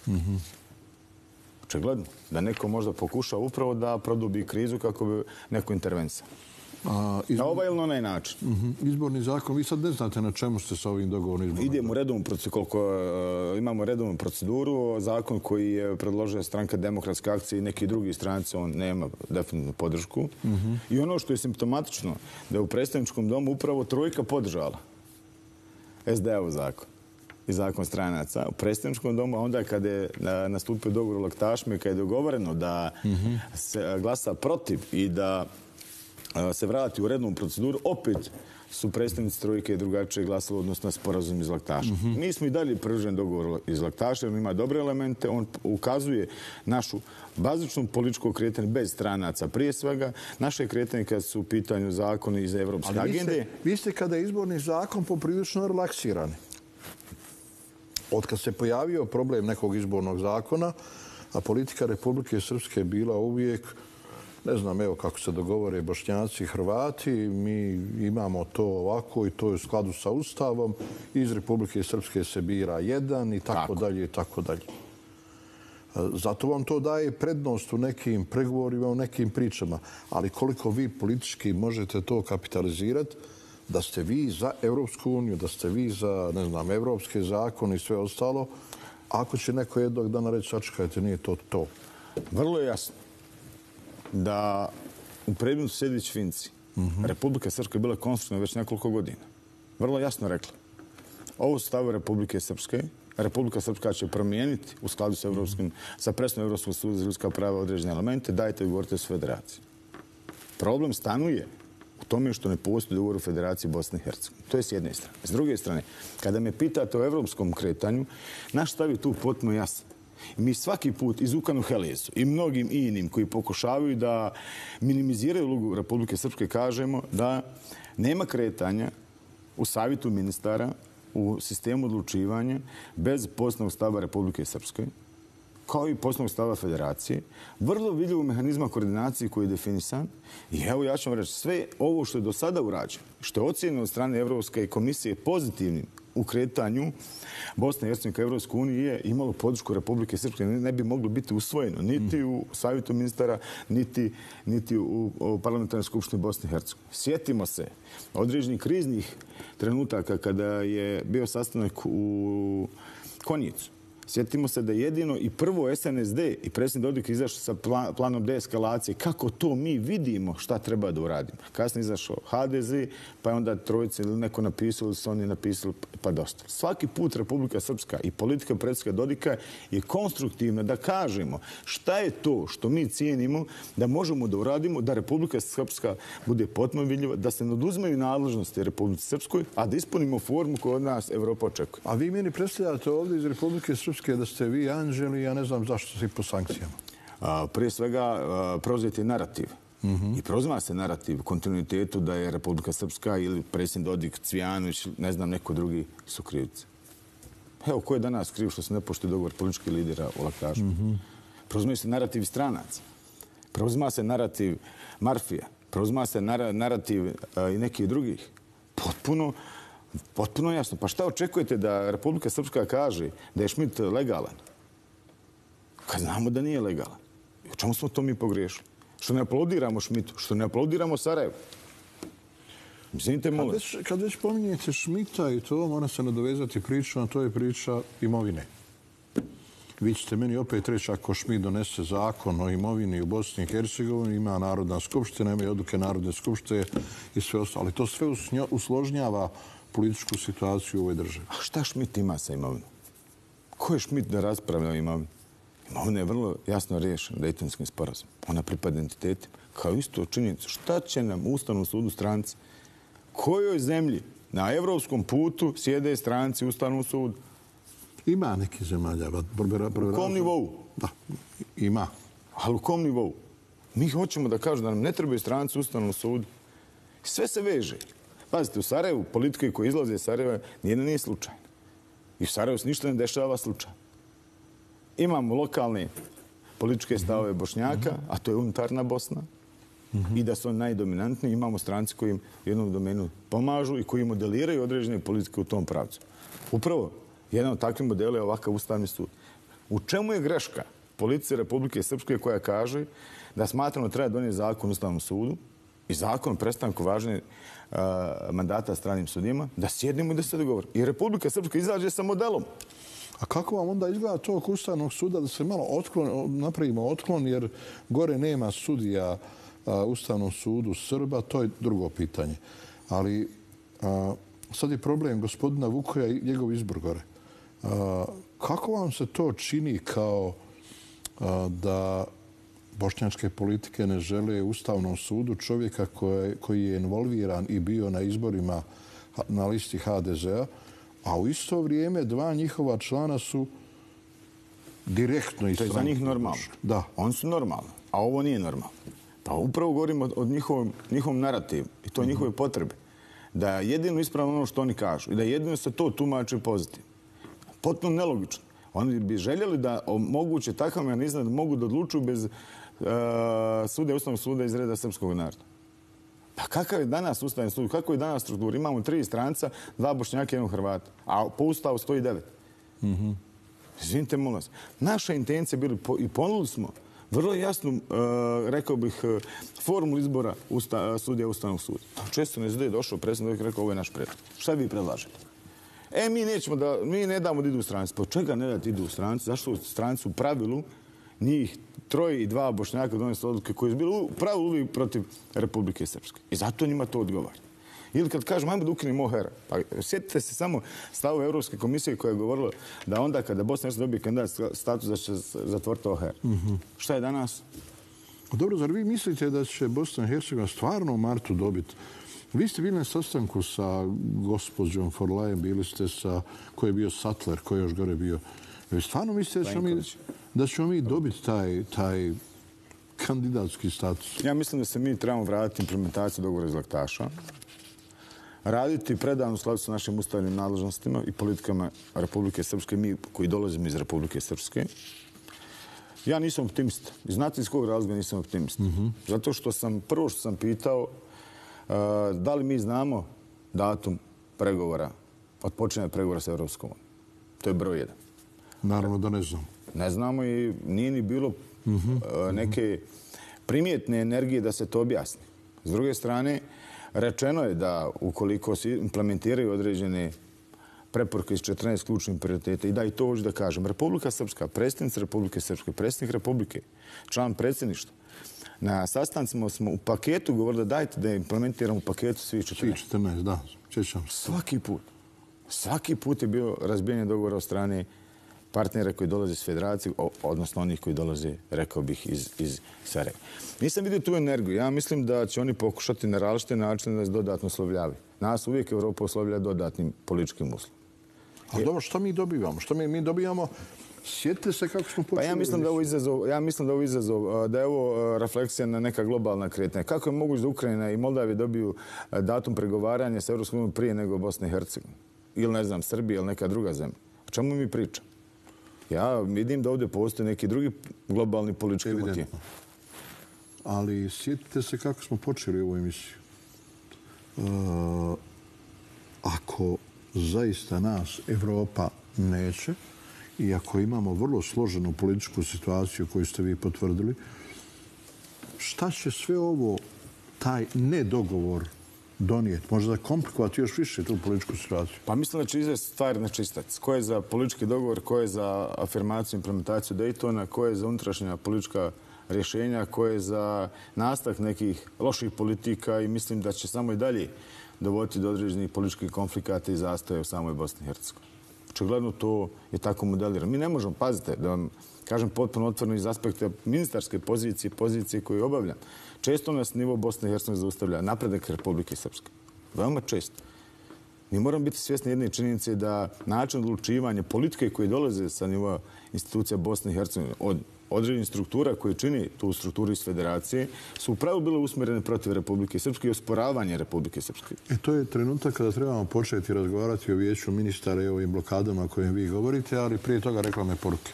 Očigledno. Da neko možda pokuša upravo da produbi krizu kako bi neko intervenisao. Na ovaj ili na onaj način. Izborni zakon, vi sad ne znate na čemu ste sa ovim dogovornim izbornim? Idemo u redovnu proceduru, koliko imamo redovnu proceduru, zakon koji je predložila Stranka demokratske akcije i neki drugi stranci, on nema definitivnu podršku. I ono što je simptomatično, da je u predstavničkom domu upravo trojka podržala SD-ov zakon i zakon stranaca u predstavničkom domu, a onda kada je nastupio dogovor u Laktašima i kada je dogovoreno da se glasa protiv i da se vrati u redovnu proceduru, opet su predstavnici trojke drugačije glasali odnosno na sporazum iz Laktaša. Mi smo i dalje privrženi dogovor iz Laktaša, jer on ima dobre elemente, on ukazuje našu bazičnu političku kretanje bez stranaca. Prije svega, naše kretanje kad su u pitanju zakoni iz evropske agende. Vi ste kada je izborni zakon poprilično relaksirani. Od kad se pojavio problem nekog izbornog zakona, a politika Republike Srpske je bila uvijek, ne znam, evo kako se dogovore Bošnjaci i Hrvati, mi imamo to ovako i to je u skladu sa Ustavom, iz Republike Srpske se bira jedan i tako dalje i tako dalje. Zato vam to daje prednost u nekim pregovorima, u nekim pričama. Ali koliko vi politički možete to kapitalizirati, da ste vi za Evropsku uniju, da ste vi za, ne znam, evropske zakone i sve ostalo, ako će neko jednog dana reći, sačekajte, nije to to. Vrlo je jasno da u predmetu Sejdić Finci Republika Srpska je bila konstruktivna već nekoliko godina. Vrlo jasno rekla. Ovo su stave Republike Srpske. Republika Srpska će promijeniti u skladu sa presudom Evropskog suda za ljudska prava određene elemente. Dajte govorite s federaciji. Problem stanuje u tome što ne postoji dogovor u Federaciji Bosne i Hercegovine. To je s jedne strane. S druge strane, kada me pitate o evropskom kretanju, naš stav je tu potpuno jasan. Mi svaki put iz Ukanu Helezu i mnogim inim koji pokušavaju da minimiziraju ulogu Republike Srpske kažemo da nema kretanja u savjetu ministara u sistemu odlučivanja bez poslovnog stava Republike Srpske, kao i poslovnog stava Federacije, vrlo vidljivog mehanizma koordinacije koji je definisan. I evo ja ću vam reći, sve ovo što je do sada urađeno, što je ocjenjeno od strane Evropske komisije pozitivnim u kretanju Bosne i Hercegovine ka Evropskoj uniji je imalo podršku Republike Srpske. Ne bi moglo biti usvojeno niti u savjetu ministara, niti u parlamentarnoj skupštini Bosne i Hercegovine. Sjetimo se određenih kriznih trenutaka kada je bio sastanak u Konjicu. Sjetimo se da jedino i prvo SNSD i predsjednik Dodik izašao sa planom deeskalacije. Kako to mi vidimo šta treba da uradimo? Kasnije izašao HDZ, pa je onda trojica ili neko napisao ili su oni napisali pa dosta. Svaki put Republika Srpska i politika predsjednika Dodika je konstruktivna da kažemo šta je to što mi cijenimo da možemo da uradimo, da Republika Srpska bude potpuno vidljiva, da se ne oduzimaju nadležnosti Republike Srpskoj, a da ispunimo formu koju od nas Evropa očekuje. A vi meni predstavljate ovdje iz Republike Srpske da ste vi anđeli, ja ne znam zašto ste po sankcijama. Prije svega, preuzeti je narativ. I preuzima se narativ kontinuitetu da je Republika Srpska ili predsjednik Dodik, Cvijanović, ne znam, neko drugi su krivci. Evo, ko je danas kriv što se ne poštuje dogovor političkih lidera u Laktašu? Preuzima se narativ stranaca. Preuzima se narativ Marfija. Preuzima se narativ i nekih drugih. Potpuno jasno. Pa šta očekujete da Republika Srpska kaže da je Šmit legalan? Kad znamo da nije legalan. I u čemu smo to mi pogriješili? Što ne aplaudiramo Šmitu? Što ne aplaudiramo Sarajevu? Izvinite, molim. Kad već pominjete Šmita i to, mora se nadovezati priča, a to je priča imovine. Vi ćete meni opet reći, ako Šmit donese zakon o imovini u Bosni i Hercegovini, ima Narodna skupština, ima odluke Narodne skupštine i sve ostalo. Ali to sve usložnjava političku situaciju u ovoj državi. A šta Šmit ima sa imovinom? Ko je Šmit da raspravlja o imovini? Imovina je vrlo jasno riješena Dejtonskim sporazumom. Ona pripada entitetima. Kao isto činjenicu. Šta će nam u Ustavnom sudu stranci? Kojoj zemlji na evropskom putu sjede stranci u Ustavnom sudu? Ima neki zemalja. U kom nivou? Da, ima. Ali u kom nivou? Mi hoćemo da kažu da nam ne trebaju stranci u Ustavnom sudu. Sve se veže. Pazite, u Sarajevu, politike koje izlaze iz Sarajeva, nijedna nije slučajna. I u Sarajevu se ništa ne dešava slučajno. Imamo lokalne političke stavove Bošnjaka, a to je unitarna Bosna, i da su oni najdominantniji. Imamo stranci koji im u jednom domenu pomažu i koji modeliraju određene politike u tom pravcu. Upravo, jedan od takvih modela je ovakav Ustavni sud. U čemu je greška politike Republike Srpske koja kaže da smatramo da treba donijeti zakon o Ustavnom sudu i zakon o prestanku važenja mandata stranim sudijama, da sjednemo i da se dogovorimo. I Republika Srpska izađe sa modelom. A kako vam onda izgleda tog Ustavnog suda da se malo napravimo otklon, jer gore nema sudija Ustavnom sudu Srba, to je drugo pitanje. Ali sad je problem gospodina Vukoja i njegov izbor gore. Kako vam se to čini kao da bošnjačke politike ne žele Ustavnom sudu čovjeka koji je involviran i bio na izborima na listi HDZ-a, a u isto vrijeme dva njihova člana su direktno iz stranke? To je za njih normalno. Da. Oni su normalni, a ovo nije normalno. Pa upravo govorimo o njihovom narativu i to njihove potrebe. Da je jedino ispravno ono što oni kažu i da jedino se to tumači pozitivno. Potpuno nelogično. Oni bi željeli da omoguće takav mehanizam da mogu da odlučuju bez suda Ustavnog suda iz reda srpskog naroda. Pa kakav je danas Ustavni sud? Kako je danas struktura? Imamo 3 stranca, 2 Bošnjaka i 1 Hrvata. A po Ustavu stoji 9. Izvinite, molim vas. Naša intencija bili i ponudili smo vrlo jasnu, rekao bih, formulu izbora sudija Ustavnog suda. Često ne je došao predsjednik i rekao ovo je naš predlog. Šta vi predlažete? Mi ne damo da idu u stranci. Po čega ne dati idu u stranci? Zašto u stranci u pravilu njih 3 i 2 Bošnjaka donese odluke koje su bile u pravilu uvijek protiv Republike Srpske. I zato njima to odgovara. Ili kad kažemo, ajmo da ukinemo OHR. Pa sjetite se samo stavu Europske komisije koja je govorila da onda kada Bosna i Hercegovina dobije kandidat status da će zatvoriti OHR. Šta je danas? Dobro, zar vi mislite da će Bosna i Hercegovina stvarno u martu dobiti? Vi ste bili na sastanku sa gospođom Forlajem, bili ste sa, ko je bio Sattler, ko je još gore bio. Vi stvarno mislite da ćemo mi dobiti taj kandidatski status? Ja mislim da se mi trebamo vratiti implementaciju dogovora iz Laktaša, raditi predavno u skladu sa našim ustavnim nadležnostima i politikama Republike Srpske, mi koji dolazimo iz Republike Srpske. Ja nisam optimista. I znate iz kog razloga nisam optimista? Zato što prvo što sam pitao, da li mi znamo datum pregovora, odpočinjanja pregovora sa Evropskom unijom? To je broj 1. Naravno da ne znamo. Ne znamo i nije ni bilo neke primjetne energije da se to objasni. S druge strane, rečeno je da ukoliko se implementiraju određene preporuke iz 14 ključnih prioriteta i da i to hoću da kažem, Republika Srpska, predsjednica Republike Srpske, predsjednik Republike, član predsjedništva, na sastancima smo u paketu govorili da dajte da implementiramo u paketu svih 14. Svih 14, da. Sjećam se. Svaki put. Svaki put je bio razbijanje dogovora od strane partnera koji dolaze iz federacije, odnosno onih koji dolaze, rekao bih, iz Sarajeva. Nisam vidio tu energiju. Ja mislim da će oni pokušati na različite načine da nas dodatno oslovljavaju. Nas uvijek Evropa oslovlja dodatnim političkim uslovom. A dobro, što mi dobivamo? Što mi dobijamo? Sjetite se kako smo počeli. Pa ja mislim da je ovo izazov, da je ovo refleksija na neka globalna kretanja. Kako je moguće da Ukrajina i Moldavija dobiju datum pregovaranja sa Evropskom unijom prije nego Bosna i Hercegovina? Ili, ne znam, Srbija ili neka druga zemlja? O čemu mi pričamo? Ja vidim da ovdje postoje neki drugi globalni politički motiv. Ali sjetite se kako smo počeli ovu emisiju. Ako zaista nas Evropa neće i ako imamo vrlo složenu političku situaciju koju ste vi potvrdili, šta će sve ovo, taj nedogovor donijeti? Možda komplikovati još više tu političku situaciju? Pa mislim da će izvesti stvari na čistac. Ko je za politički dogovor, ko je za afirmaciju, implementaciju Daytona, ko je za unutrašnja politička rješenja, ko je za nastavak nekih loših politika i mislim da će samo i dalje dovoditi do određenih političkih konflikata i zastoja u samoj Bosni i Hercegovini. Očigledno to je tako modelirano. Mi ne možemo, pazite, da vam kažem potpuno otvoreno iz aspekta ministarske pozicije koju obavljam. Često nas nivo Bosne i Hercegovine zaustavlja napredak Republike Srpske. Veoma često. Mi moramo biti svjesni jedne činjenice da način odlučivanja politike koje dolaze sa nivoa institucija Bosne i Hercegovine, od određenih struktura koje čini tu strukturu iz federacije su upravo bile usmjerene protiv Republike Srpske i osporavanje Republike Srpske. To je trenutak kada trebamo početi razgovarati o vijeću ministara i ovim blokadama o kojim vi govorite, ali prije toga reklamne poruke.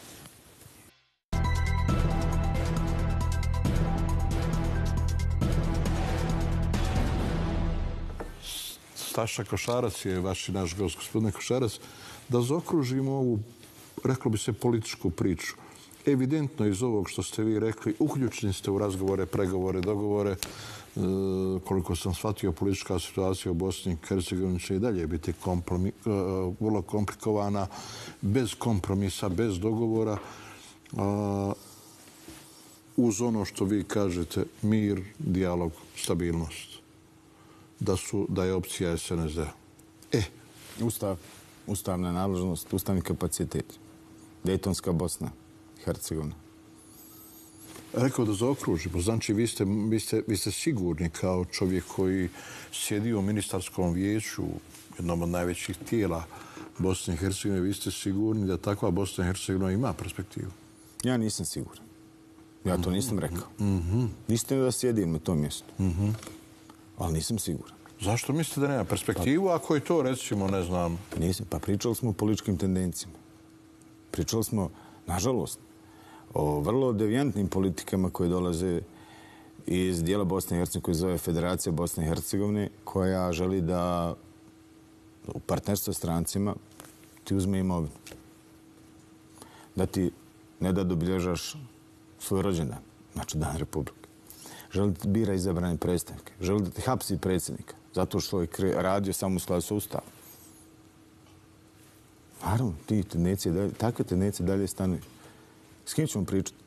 Staša Košarac je vaš i naš gost, gospodine Košarac, da zaokružimo ovu, reklo bi se, političku priču. Evidentno iz ovog što ste vi rekli, uključeni ste u razgovore, pregovore, dogovore. Koliko sam shvatio, politička situacija u Bosni i Hercegovini će i dalje biti vrlo komplikovana, bez kompromisa, bez dogovora. Uz ono što vi kažete, mir, dijalog, stabilnost. Da je opcija SNSD. Ustavna nadležnost, ustavni kapacitet. Dejtonska Bosna i Hercegovina. Rekao da zaokružimo. Znači, vi ste sigurni kao čovjek koji sjedi u ministarskom vijeću, jednom od najvećih tijela Bosne i Hercegovine, vi ste sigurni da takva Bosna i Hercegovina ima perspektivu? Ja nisam siguran. Ja to nisam rekao. Istina da sjedim na tom mjestu. Ali nisam siguran. Zašto mislite da nema perspektivu ako je to, recimo, ne znam... Nisam. Pa pričali smo o političkim tendencijama. Pričali smo, nažalost, o vrlo devijantnim politikama koje dolaze iz dijela Bosne i Hercegovine koji zove Federacija Bosne i Hercegovine, koja želi da u partnerstvu s strancima ti uzme imovinu. Da ti ne da obilježaš svoj rođendan, znači Dan Republike. Želi da ti bira izabrani predstavnike. Želi da ti hapsi predsjednika. Zato što je radio samo u skladu sa Ustavom. Naravno, takve tendencije dalje stanuju. S kim ćemo pričati?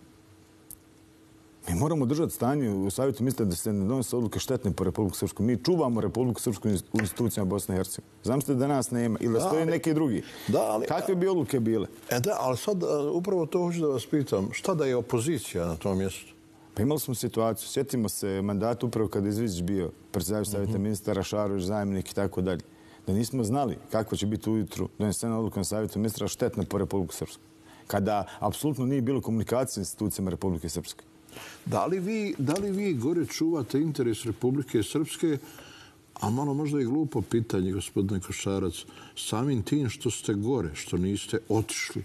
Mi moramo držati stanje u Savjetu ministra da se ne donose odluke štetne po Republiku Srpsku. Mi čuvamo Republiku Srpsku u institucijama Bosne i Hercegovine. Znam ste da nas nema ili da stoje neki drugi. Kakve bi odluke bile? Ali sad upravo to hoću da vas pitam. Šta da je opozicija na tom mjestu? Pa imali smo situaciju. Sjetimo se mandata upravo kada je Izviđić bio predsjedavajući Savjeta ministara, Šarović, zamjenik i tako dalje. Da nismo znali kako će biti ujutru donesena odluka na Savjetu ministra štetna po Republiku Srpsku. Kada apsolutno nije bilo komunikacije s institucijama Republike Srpske. Da li vi gore čuvate interes Republike Srpske, a malo možda i glupo pitanje, gospodine Košarac, samim tim što ste gore, što niste otišli?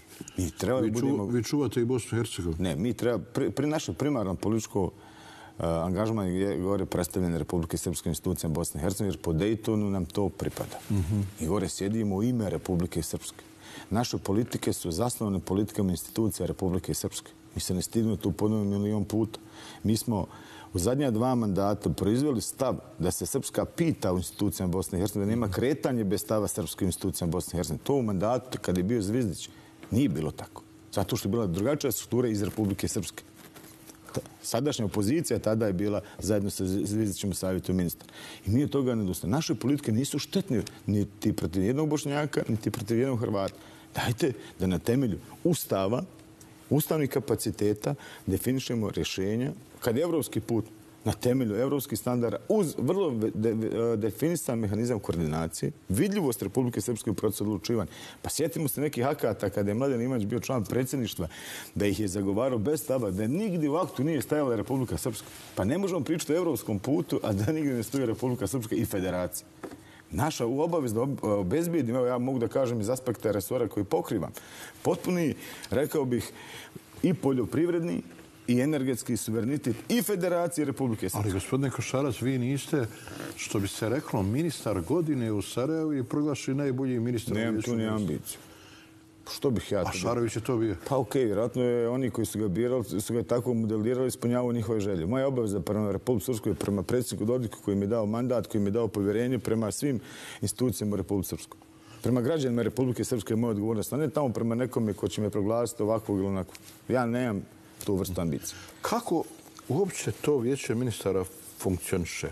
Vi čuvate i Bosnu i Hercegovinu? Ne, mi treba, pri našoj primarnom političko angažman je gore predstavljene Republike Srpske institucijama Bosne i Hercegovine, jer po Dejtonu nam to pripada. I gore sjedimo u ime Republike Srpske. Naše politike su zasnovane politikama institucija Republike Srpske. Mi se ne stidimo tu ponovno milion puta. Mi smo u zadnja 2 mandata proizveli stav da se Srpska pita u institucijama Bosne i Hercegovine, da nema kretanje bez stava Srpske u institucijama Bosne i Hercegovine. To u mandatu, kada je bio Zvizdić, nije bilo tako. Zato što je bila drugačija struktura iz Republike Srpske. Sadašnja opozicija tada je bila zajedno sa Zvizdićem u Savjetu ministara. I mi od toga ne dostane. Naše politike nisu štetne niti protiv jednog Bošnjaka, niti protiv jednog Hrvata. Dajte da na temelju Ustava, ustavnih kapaciteta definišemo rješenja kad je evropski put na temelju evropskih standarda uz vrlo definisan mehanizam koordinacije, vidljivost Republike Srpske u procesu odlučivanja. Pa sjetimo se nekih akata kada je Mladen Imać bio član predsjedništva, da ih je zagovarao bez stava, da nigdje u aktu nije stajala Republika Srpska. Pa ne možemo pričati o evropskom putu, a da nigdje ne stoji Republika Srpska i federacija. Naša obavez da obezbijedim, evo ja mogu da kažem iz aspekta resora koji pokrivam, potpuni, rekao bih, i poljoprivredni i energetski suverenitet i federacije Republike Srpske. Ali, gospodine Košarac, vi niste, što bi se reklo, ministar godine u Sarajevu i proglašeni najbolji ministar. Nemam tu ni ambiciju. Što bih ja to bio? A Šarović je to bio? Pa okej, vjerojatno je oni koji su ga birali, su ga tako modelirali, ispunjavaju njihove želje. Moja obaveza prema Republike Srpskoj, prema predsjedniku Dodiku koji mi je dao mandat, koji mi je dao povjerenje prema svim institucijama u Republike Srpskoj. Prema građanima Republike Srpske je moja odgovornost, a ne tamo prema nekome ko će me proglasiti ovakvog ili onako. Ja nemam tu vrstu ambicije. Kako uopće to vijeće ministara funkcioniše?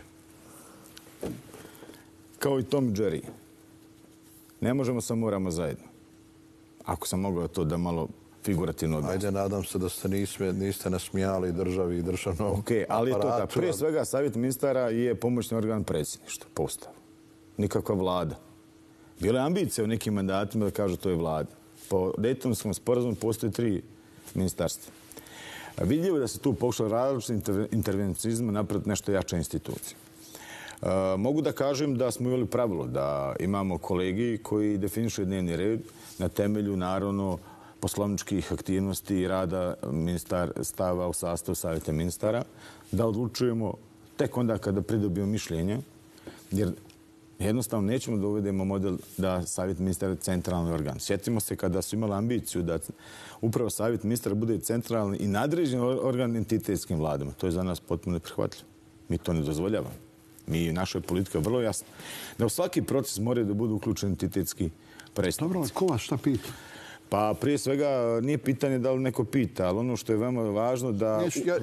Kao i Tom i Jerry. Ne možemo, samo moramo zajedno. Ako sam mogao to da malo figurativno objasniti. Ajde, nadam se da niste nasmijali državi i državnom aparatu. Okej, ali je to tako. Prije svega, Savjet ministara je pomoćni organ predsjedništva, po Ustavu. Nikakva vlada. Bila je ambicija u nekim mandatima da kažu to je vlada. Po Dejtonskom sporazumu postoje 3 ministarstva. Vidljivo je da se tu pokušalo različite intervencionizma napraviti nešto jače institucije. Mogu da kažem da smo imali pravilo da imamo kolegi koji definišu dnevni red na temelju, naravno, poslovničkih aktivnosti i rada ministarstava u sastavu Savjeta ministara, da odlučujemo tek onda kada pridobijemo mišljenje, jer jednostavno nećemo da uvedemo model da Savjet ministara je centralni organ. Sjetimo se kada su imali ambiciju da upravo Savjet ministara bude centralni i nadređen organ entitetskim vladama. To je za nas potpuno neprihvatljivo. Mi to ne dozvoljavamo. Naša je politika vrlo jasna. Da u svaki proces moraju da budu uključeni entitetski predstavnici. Dobro, ko vas šta pita? Pa prije svega nije pitanje da li neko pita, ali ono što je veoma važno da...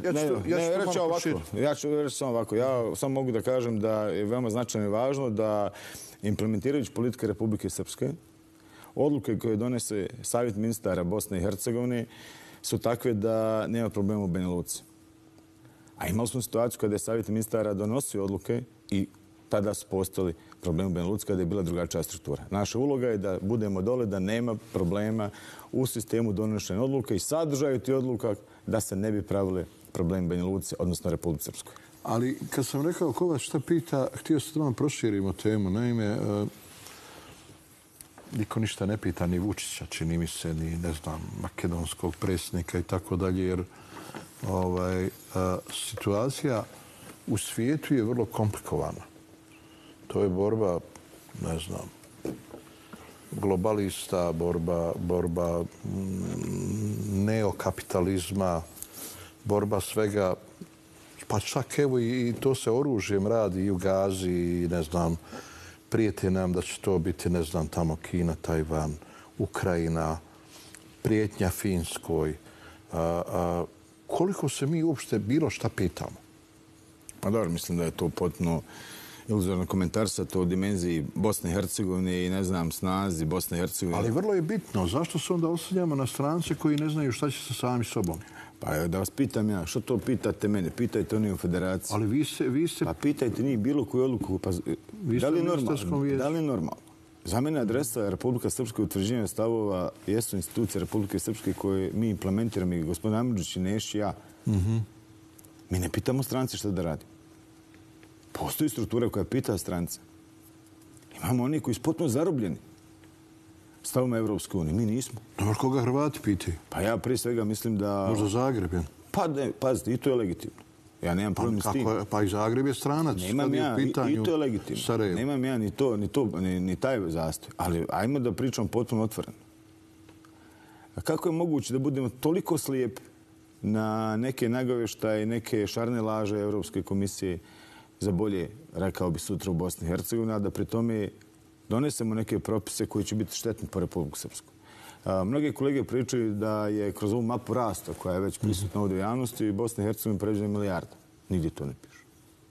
Ja ću reći samo ovako. Ja samo mogu da kažem da je veoma značajno i važno da implementirajući politike Republike Srpske, odluke koje donese Savjet ministara Bosne i Hercegovine su takve da nema problema u Banja Luci. A imali smo situaciju kada je Savjet ministara donosio odluke i tada su postali problemi u Banja Luci kada je bila drugačija struktura. Naša uloga je da budemo dole, da nema problema u sistemu donošenja odluka i sadržaju tih odluka da se ne bi pravili problemi Banja Luci, odnosno Republike Srpskoj. Ali kad sam rekao ko vas šta pita, htio sam da vam proširimo temu. Naime, niko ništa ne pita ni Vučića, čini mi se, ni, ne znam, makedonskog predsjednika i tako dalje, jer situacija u svijetu je vrlo komplikovana. To je borba, ne znam, globalista, borba neokapitalizma, borba svega, pa čak evo i to se oružjem radi i u Gazi i ne znam, prijeti nam da će to biti, ne znam, tamo Kina, Tajvan, Ukrajina, prijetnja Finskoj. Koliko se mi uopšte bilo šta pitamo? Pa dobro, mislim da je to potpuno iluzorno komentar sa to o dimenziji Bosne i Hercegovine i, ne znam, snazi Bosne i Hercegovine. Ali vrlo je bitno. Zašto se onda oslanjamo na strance koji ne znaju šta će sa sami sobom? Pa da vas pitam ja, što to pitate mene? Pitajte oni u federaciji. Ali vi ste... Pa pitajte njih bilo koju odluku. Pa, da li je normalno? Za mene adresa Republika Srpska utvrđivanja stavova jesu institucije Republike Srpske koje mi implementiramo i gospodin Amidžić i Nešić i ja. Mi ne pitamo strance šta da radi. Postoji struktura koja pita strance. Imamo oni koji su potpuno zarobljeni stavoma Evropske unije. Mi nismo. Dobro, koga Hrvati pitaju? Pa ja prije svega mislim da... Možda Zagreb, je? Pa ne, pazite, i to je legitimno. Ja nemam problem s tim. Pa i Zagreb je stranac. Nemam ja, i to je legitimno. Nemam ja ni taj zastoj. Ali ajmo da pričam potpuno otvoreno. A kako je moguće da budemo toliko slijepi na neke nagovještaje, neke šarne laže Evropske komisije za bolje, rekao bi, sutra u Bosni i Hercegovini, a da pri tome donesemo neke propise koji će biti štetni po Republiku Srpsku. Mnoge kolege pričaju da je kroz ovu mapu rasta, koja je već prisutna ovdje u javnosti, Bosna i Hercegovina pređe milijarda. Nigdje to ne piše.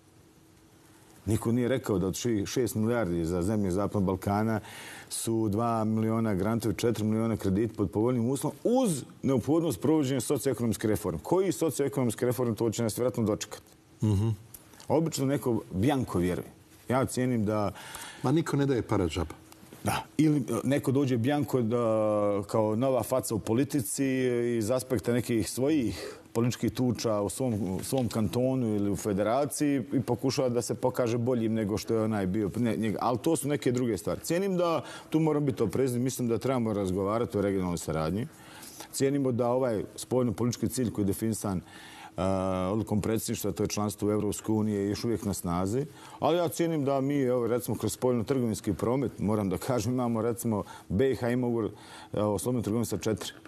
Niko nije rekao da od 6 milijardi za zemlje Zapadnog Balkana su 2 miliona grantovi, 4 miliona kredita pod povoljnim uslovom uz neophodnost provođenja socioekonomske reforme. Koji socioekonomske reforme, to će nas vjerojatno dočekati. Obično neko bjanko vjeruje. Ja cijenim da... Ma niko ne daje para džaba. Da. Ili neko dođe bjanko kao nova faca u politici iz aspekta nekih svojih političkih tuča u svom kantonu ili u federaciji i pokušava da se pokaže boljim nego što je onaj bio. Ali to su neke druge stvari. Cijenim da tu moramo biti oprezni. Mislim da trebamo razgovarati o regionalnoj saradnji. Cijenimo da ovaj spoljno-politički cilj koji je definisan odlukom predsjedništva, to je članstvo u Evropskoj uniji, je još uvijek na snazi. Ali ja cijenim da mi, recimo, kroz spoljno-trgovinski promet, moram da kažem, imamo, recimo, BiH ima ugovor o slobodnoj trgovini sa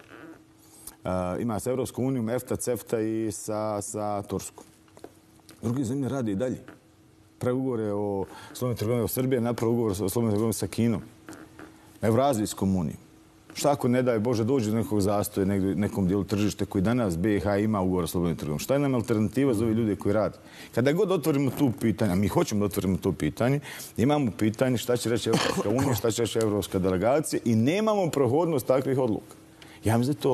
4. Ima sa Evropskom unijom, EFTA, CEFTA i sa Turskom. Druge zemlje rade i dalje. Pravi ugovore o slobodnoj trgovini. Srbija napravi ugovor o slobodnoj trgovini sa Kinom. Evroazijskom unijom. Šta ako, ne daj Bože, dođe do nekog zastoja nekom dijelu tržište koji danas BiH ima ugovor o slobodnoj trgovini? Šta je nam alternativa za ove ljude koji rade? Kada god otvorimo tu pitanje, a mi hoćemo da otvorimo to pitanje, imamo pitanje šta će reći Evropska unija, šta će reći Evropska delegacija i nemamo prohodnost takvih odluka. Ja mislim da je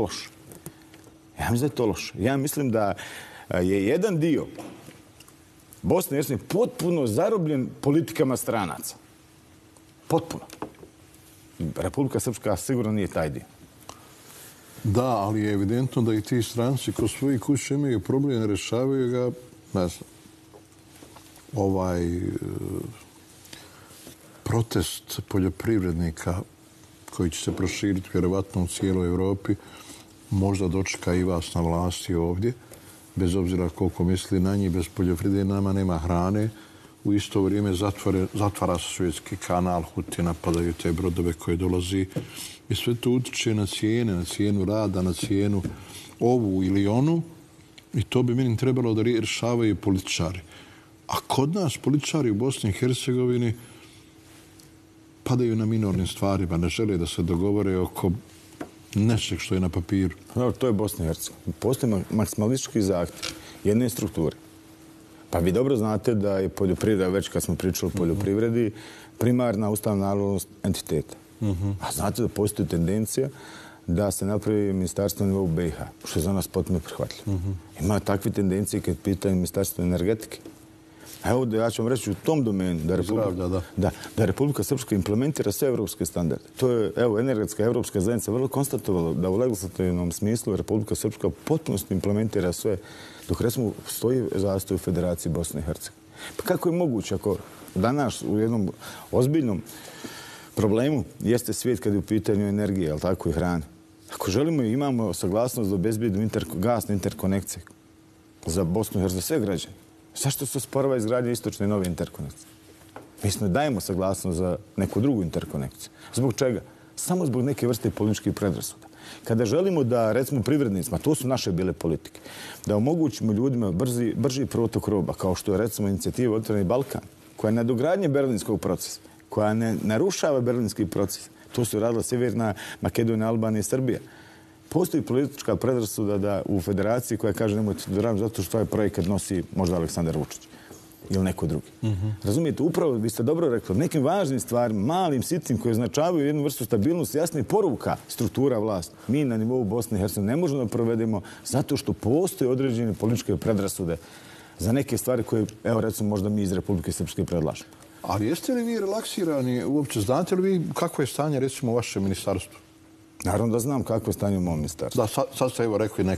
to loše. Ja mislim da je jedan dio Bosne i Hercegovine potpuno zarobljen politikama stranaca. Potpuno. Republika Srpska sigurno nije taj dio. Da, ali je evidentno da i ti stranci ko svoji kuće imaju problem, rešavaju ga, ne znam, protest poljoprivrednika koji će se proširiti vjerovatno u cijeloj Evropi, možda dočeka i vas na vlasti ovdje, bez obzira koliko misli na njih, bez poljoprivrede nama nema hrane. U isto vrijeme zatvara se Suetski kanal, Huti napadaju te brodove koje dolazi i sve to utiče na cijenu rada, na cijenu ovu ili onu i to bi meni trebalo da rješavaju političari. A kod nas političari u Bosni i Hercegovini padaju na minornim stvarima, ne žele da se dogovore oko nečeg što je na papiru. To je Bosna i Hercegovina. Postoji maksimalistički zahtjev jedne strukture. Pa vi dobro znate da je poljoprivreda, već kad smo pričali o poljoprivredi, primarna ustavna nadležnost entiteta. A znate da postoji tendencija da se napravi ministarstvo na nivou BiH, što je za nas potpuno prihvatljivo. Ima takve tendencije kad pitanje ministarstvo energetike. Evo da ja ću vam reći u tom domenu da Republika Srpska implementira sve evropske standarde. To je, evo, energetska evropska zajednica vrlo konstatovala da u legislativnom smislu Republika Srpska potpunosti implementira sve, dok recimo stoji zastoj u Federaciji Bosne i Hercegovine. Pa kako je moguće ako danas u jednom ozbiljnom problemu jeste svijet kad je u pitanju energije, ali tako i hrane. Ako želimo i imamo saglasnost da obezbedimo gasne interkonekcije za Bosnu i Hercegovinu, za sve građane, zašto se osporava izgradnja istočne i nove interkonekcije? Mi smo dajemo saglasnost za neku drugu interkonekciju. Zbog čega? Samo zbog neke vrste političkih predrasuda. Kada želimo da, recimo, privrednicima, to su naše bile politike, da omogućimo ljudima brži protok roba, kao što je, recimo, inicijativa Otvoreni Balkan, koja je nadogradnje berlinskog procesa, koja ne narušava berlinski proces. To su radila Sjeverna Makedonija, Albanija i Srbija. Postoji politička predrasuda da u federaciji koja kaže nemojte da radim zato što ovaj projekat nosi možda Aleksandar Vučić ili neko drugi. Razumijete, upravo vi ste dobro rekli, nekim važnim stvarima, malim, sitnim, koje označavaju jednu vrstu stabilnosti, jasna i poruka struktura vlasti. Mi na nivou Bosne i Hercegovine ne možemo da provedemo zato što postoje određene političke predrasude za neke stvari koje, evo recimo, možda mi iz Republike Srpske predlažemo. Ali jeste li vi relaksirani uopće? Znate li vi kakvo je stanje, recimo, u vašem ministarstvu? Naravno da znam kakvo je stanje u mom ministarstvu. Da, sad ste evo rekli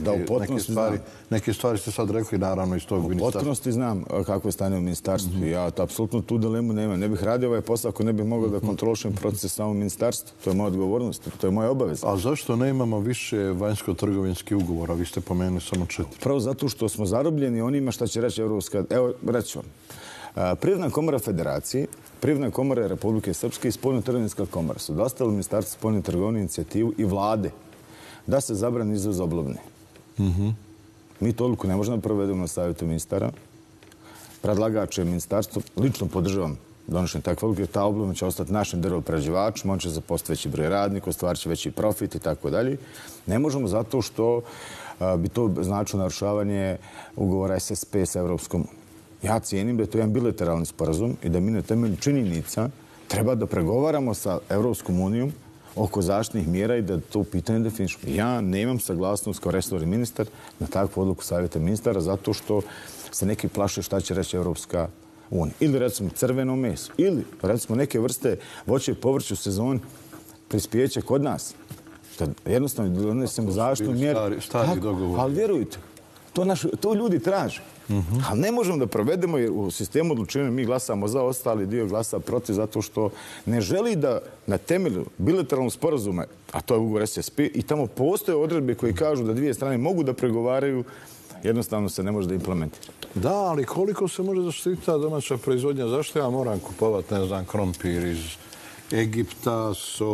neke stvari ste sad rekli, naravno, iz tog ministarstva. U potpunosti znam kakvo je stanje u ministarstvu. Ja apsolutno tu dilemu nemam. Ne bih radio ovaj posao ako ne bih mogao da kontrolišem proces samog ministarstva. To je moja odgovornost, to je moja obaveza. A zašto nemamo više vanjsko-trgovinskih ugovora? Vi ste pomenuli samo 4. Pravo zato što smo zarobljeni onima šta će reći Evropska... Evo, reći vam. Privredna komora Federacije, Privredna komora Republike Srpske i Spoljno-trgovinska komora su dostavili Ministarstvo spoljne trgovine inicijativu i vlade da se zabrani izvoz oblobne. Mi to odluku ne možemo da provedemo na savjetu ministara. Predlagač je ministarstvo, lično podržavam donošenje takve odluke, ta oblobna će ostati našim drvoprerađivačima, on će zaposliti veći broj radnika, ostvarit će veći profit i tako dalje. Ne možemo zato što bi to značilo narušavanje ugovora SSP sa Evropskom unijom. Ja cijenim da je to jedan bilateralni sporazum i da mi na temelju činjenica treba da pregovaramo sa Evropskom unijom oko zaštitnih mjera i da to pitanje definišemo. Ja nemam saglasnost kao resorni ministar na takvu odluku savjeta ministara zato što se neki plaše šta će reći Evropska unija. Ili recimo crveno meso. Ili recimo neke vrste voća i povrća u sezoni prispijeće kod nas. Da jednostavno donesemo zaštitnu mjeru. Ali vjerujte, to ljudi traže. Ali ne možemo da provedemo jer u sistemu odlučivanja mi glasamo za, ostali dio glasa protiv zato što ne želi da na temelju bilateralnog sporazuma, a to je ugovor SSP, i tamo postoje odredbe koje kažu da dvije strane mogu da pregovaraju, jednostavno se ne može da implementira. Da, ali koliko se može zaštititi ta domaća proizvodnja? Zašto ja moram kupovati, ne znam, krompir iz Egipta,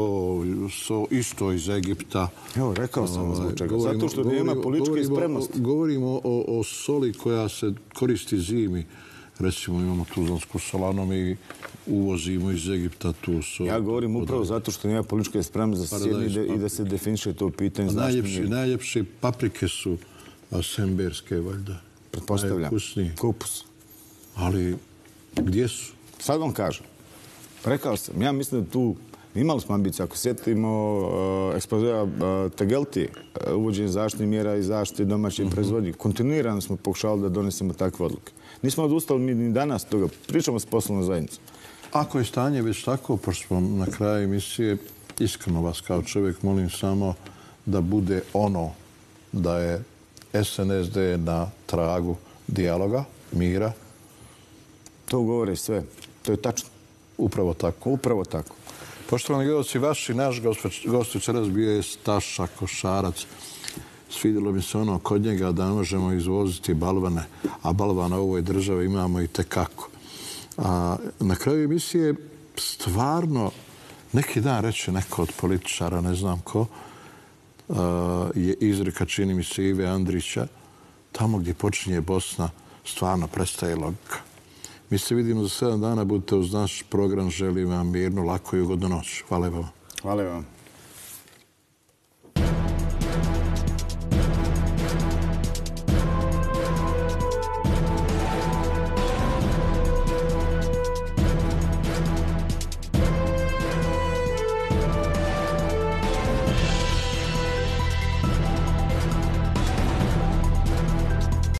isto iz Egipta? Evo, rekao sam zbog čega. Zato što nema političke spremnosti. Govorimo o soli koja se koristi zimi. Recimo, imamo tuzlansku solanu i uvozimo iz Egipta tu sol. Ja govorim upravo zato što nema političke spremnosti za sjedni i da se definiše to pitanje. Najljepše paprike su semberske, valjda. Pretpostavljam. Kupus. Ali gdje su? Sad vam kažem. Rekao sam, ja mislim da tu imali smo ambicije. Ako sjetimo ekspozea Tegelti, uvođenje zaštitnih mjera i zaštite domaće proizvodnje, kontinuirano smo pokušali da donesemo takve odluke. Nismo odustali mi ni danas toga. Pričamo s poslovnom zajednicom. Ako je stanje već tako, pošto smo na kraju emisije, iskreno vas kao čovjek molim samo da bude ono da je SNSD na tragu dijaloga, mira? To govori sve. To je tačno. Upravo tako. Upravo tako. Poštovani gledalci, vaš i naš gost večeras bio je Staša Košarac. Svidjelo mi se ono kod njega da možemo izvoziti balvane, a balvana u ovoj državi imamo i tekako. A na kraju emisije stvarno neki dan reče neko od političara, ne znam ko, je izreka, čini mi se, Ive Andrića, tamo gdje počinje Bosna stvarno prestaje logika. Mi se vidimo za 7 dana, budite uz naš program, želim vam mirnu, laku i ugodnu noć. Hvala vam. Hvala vam.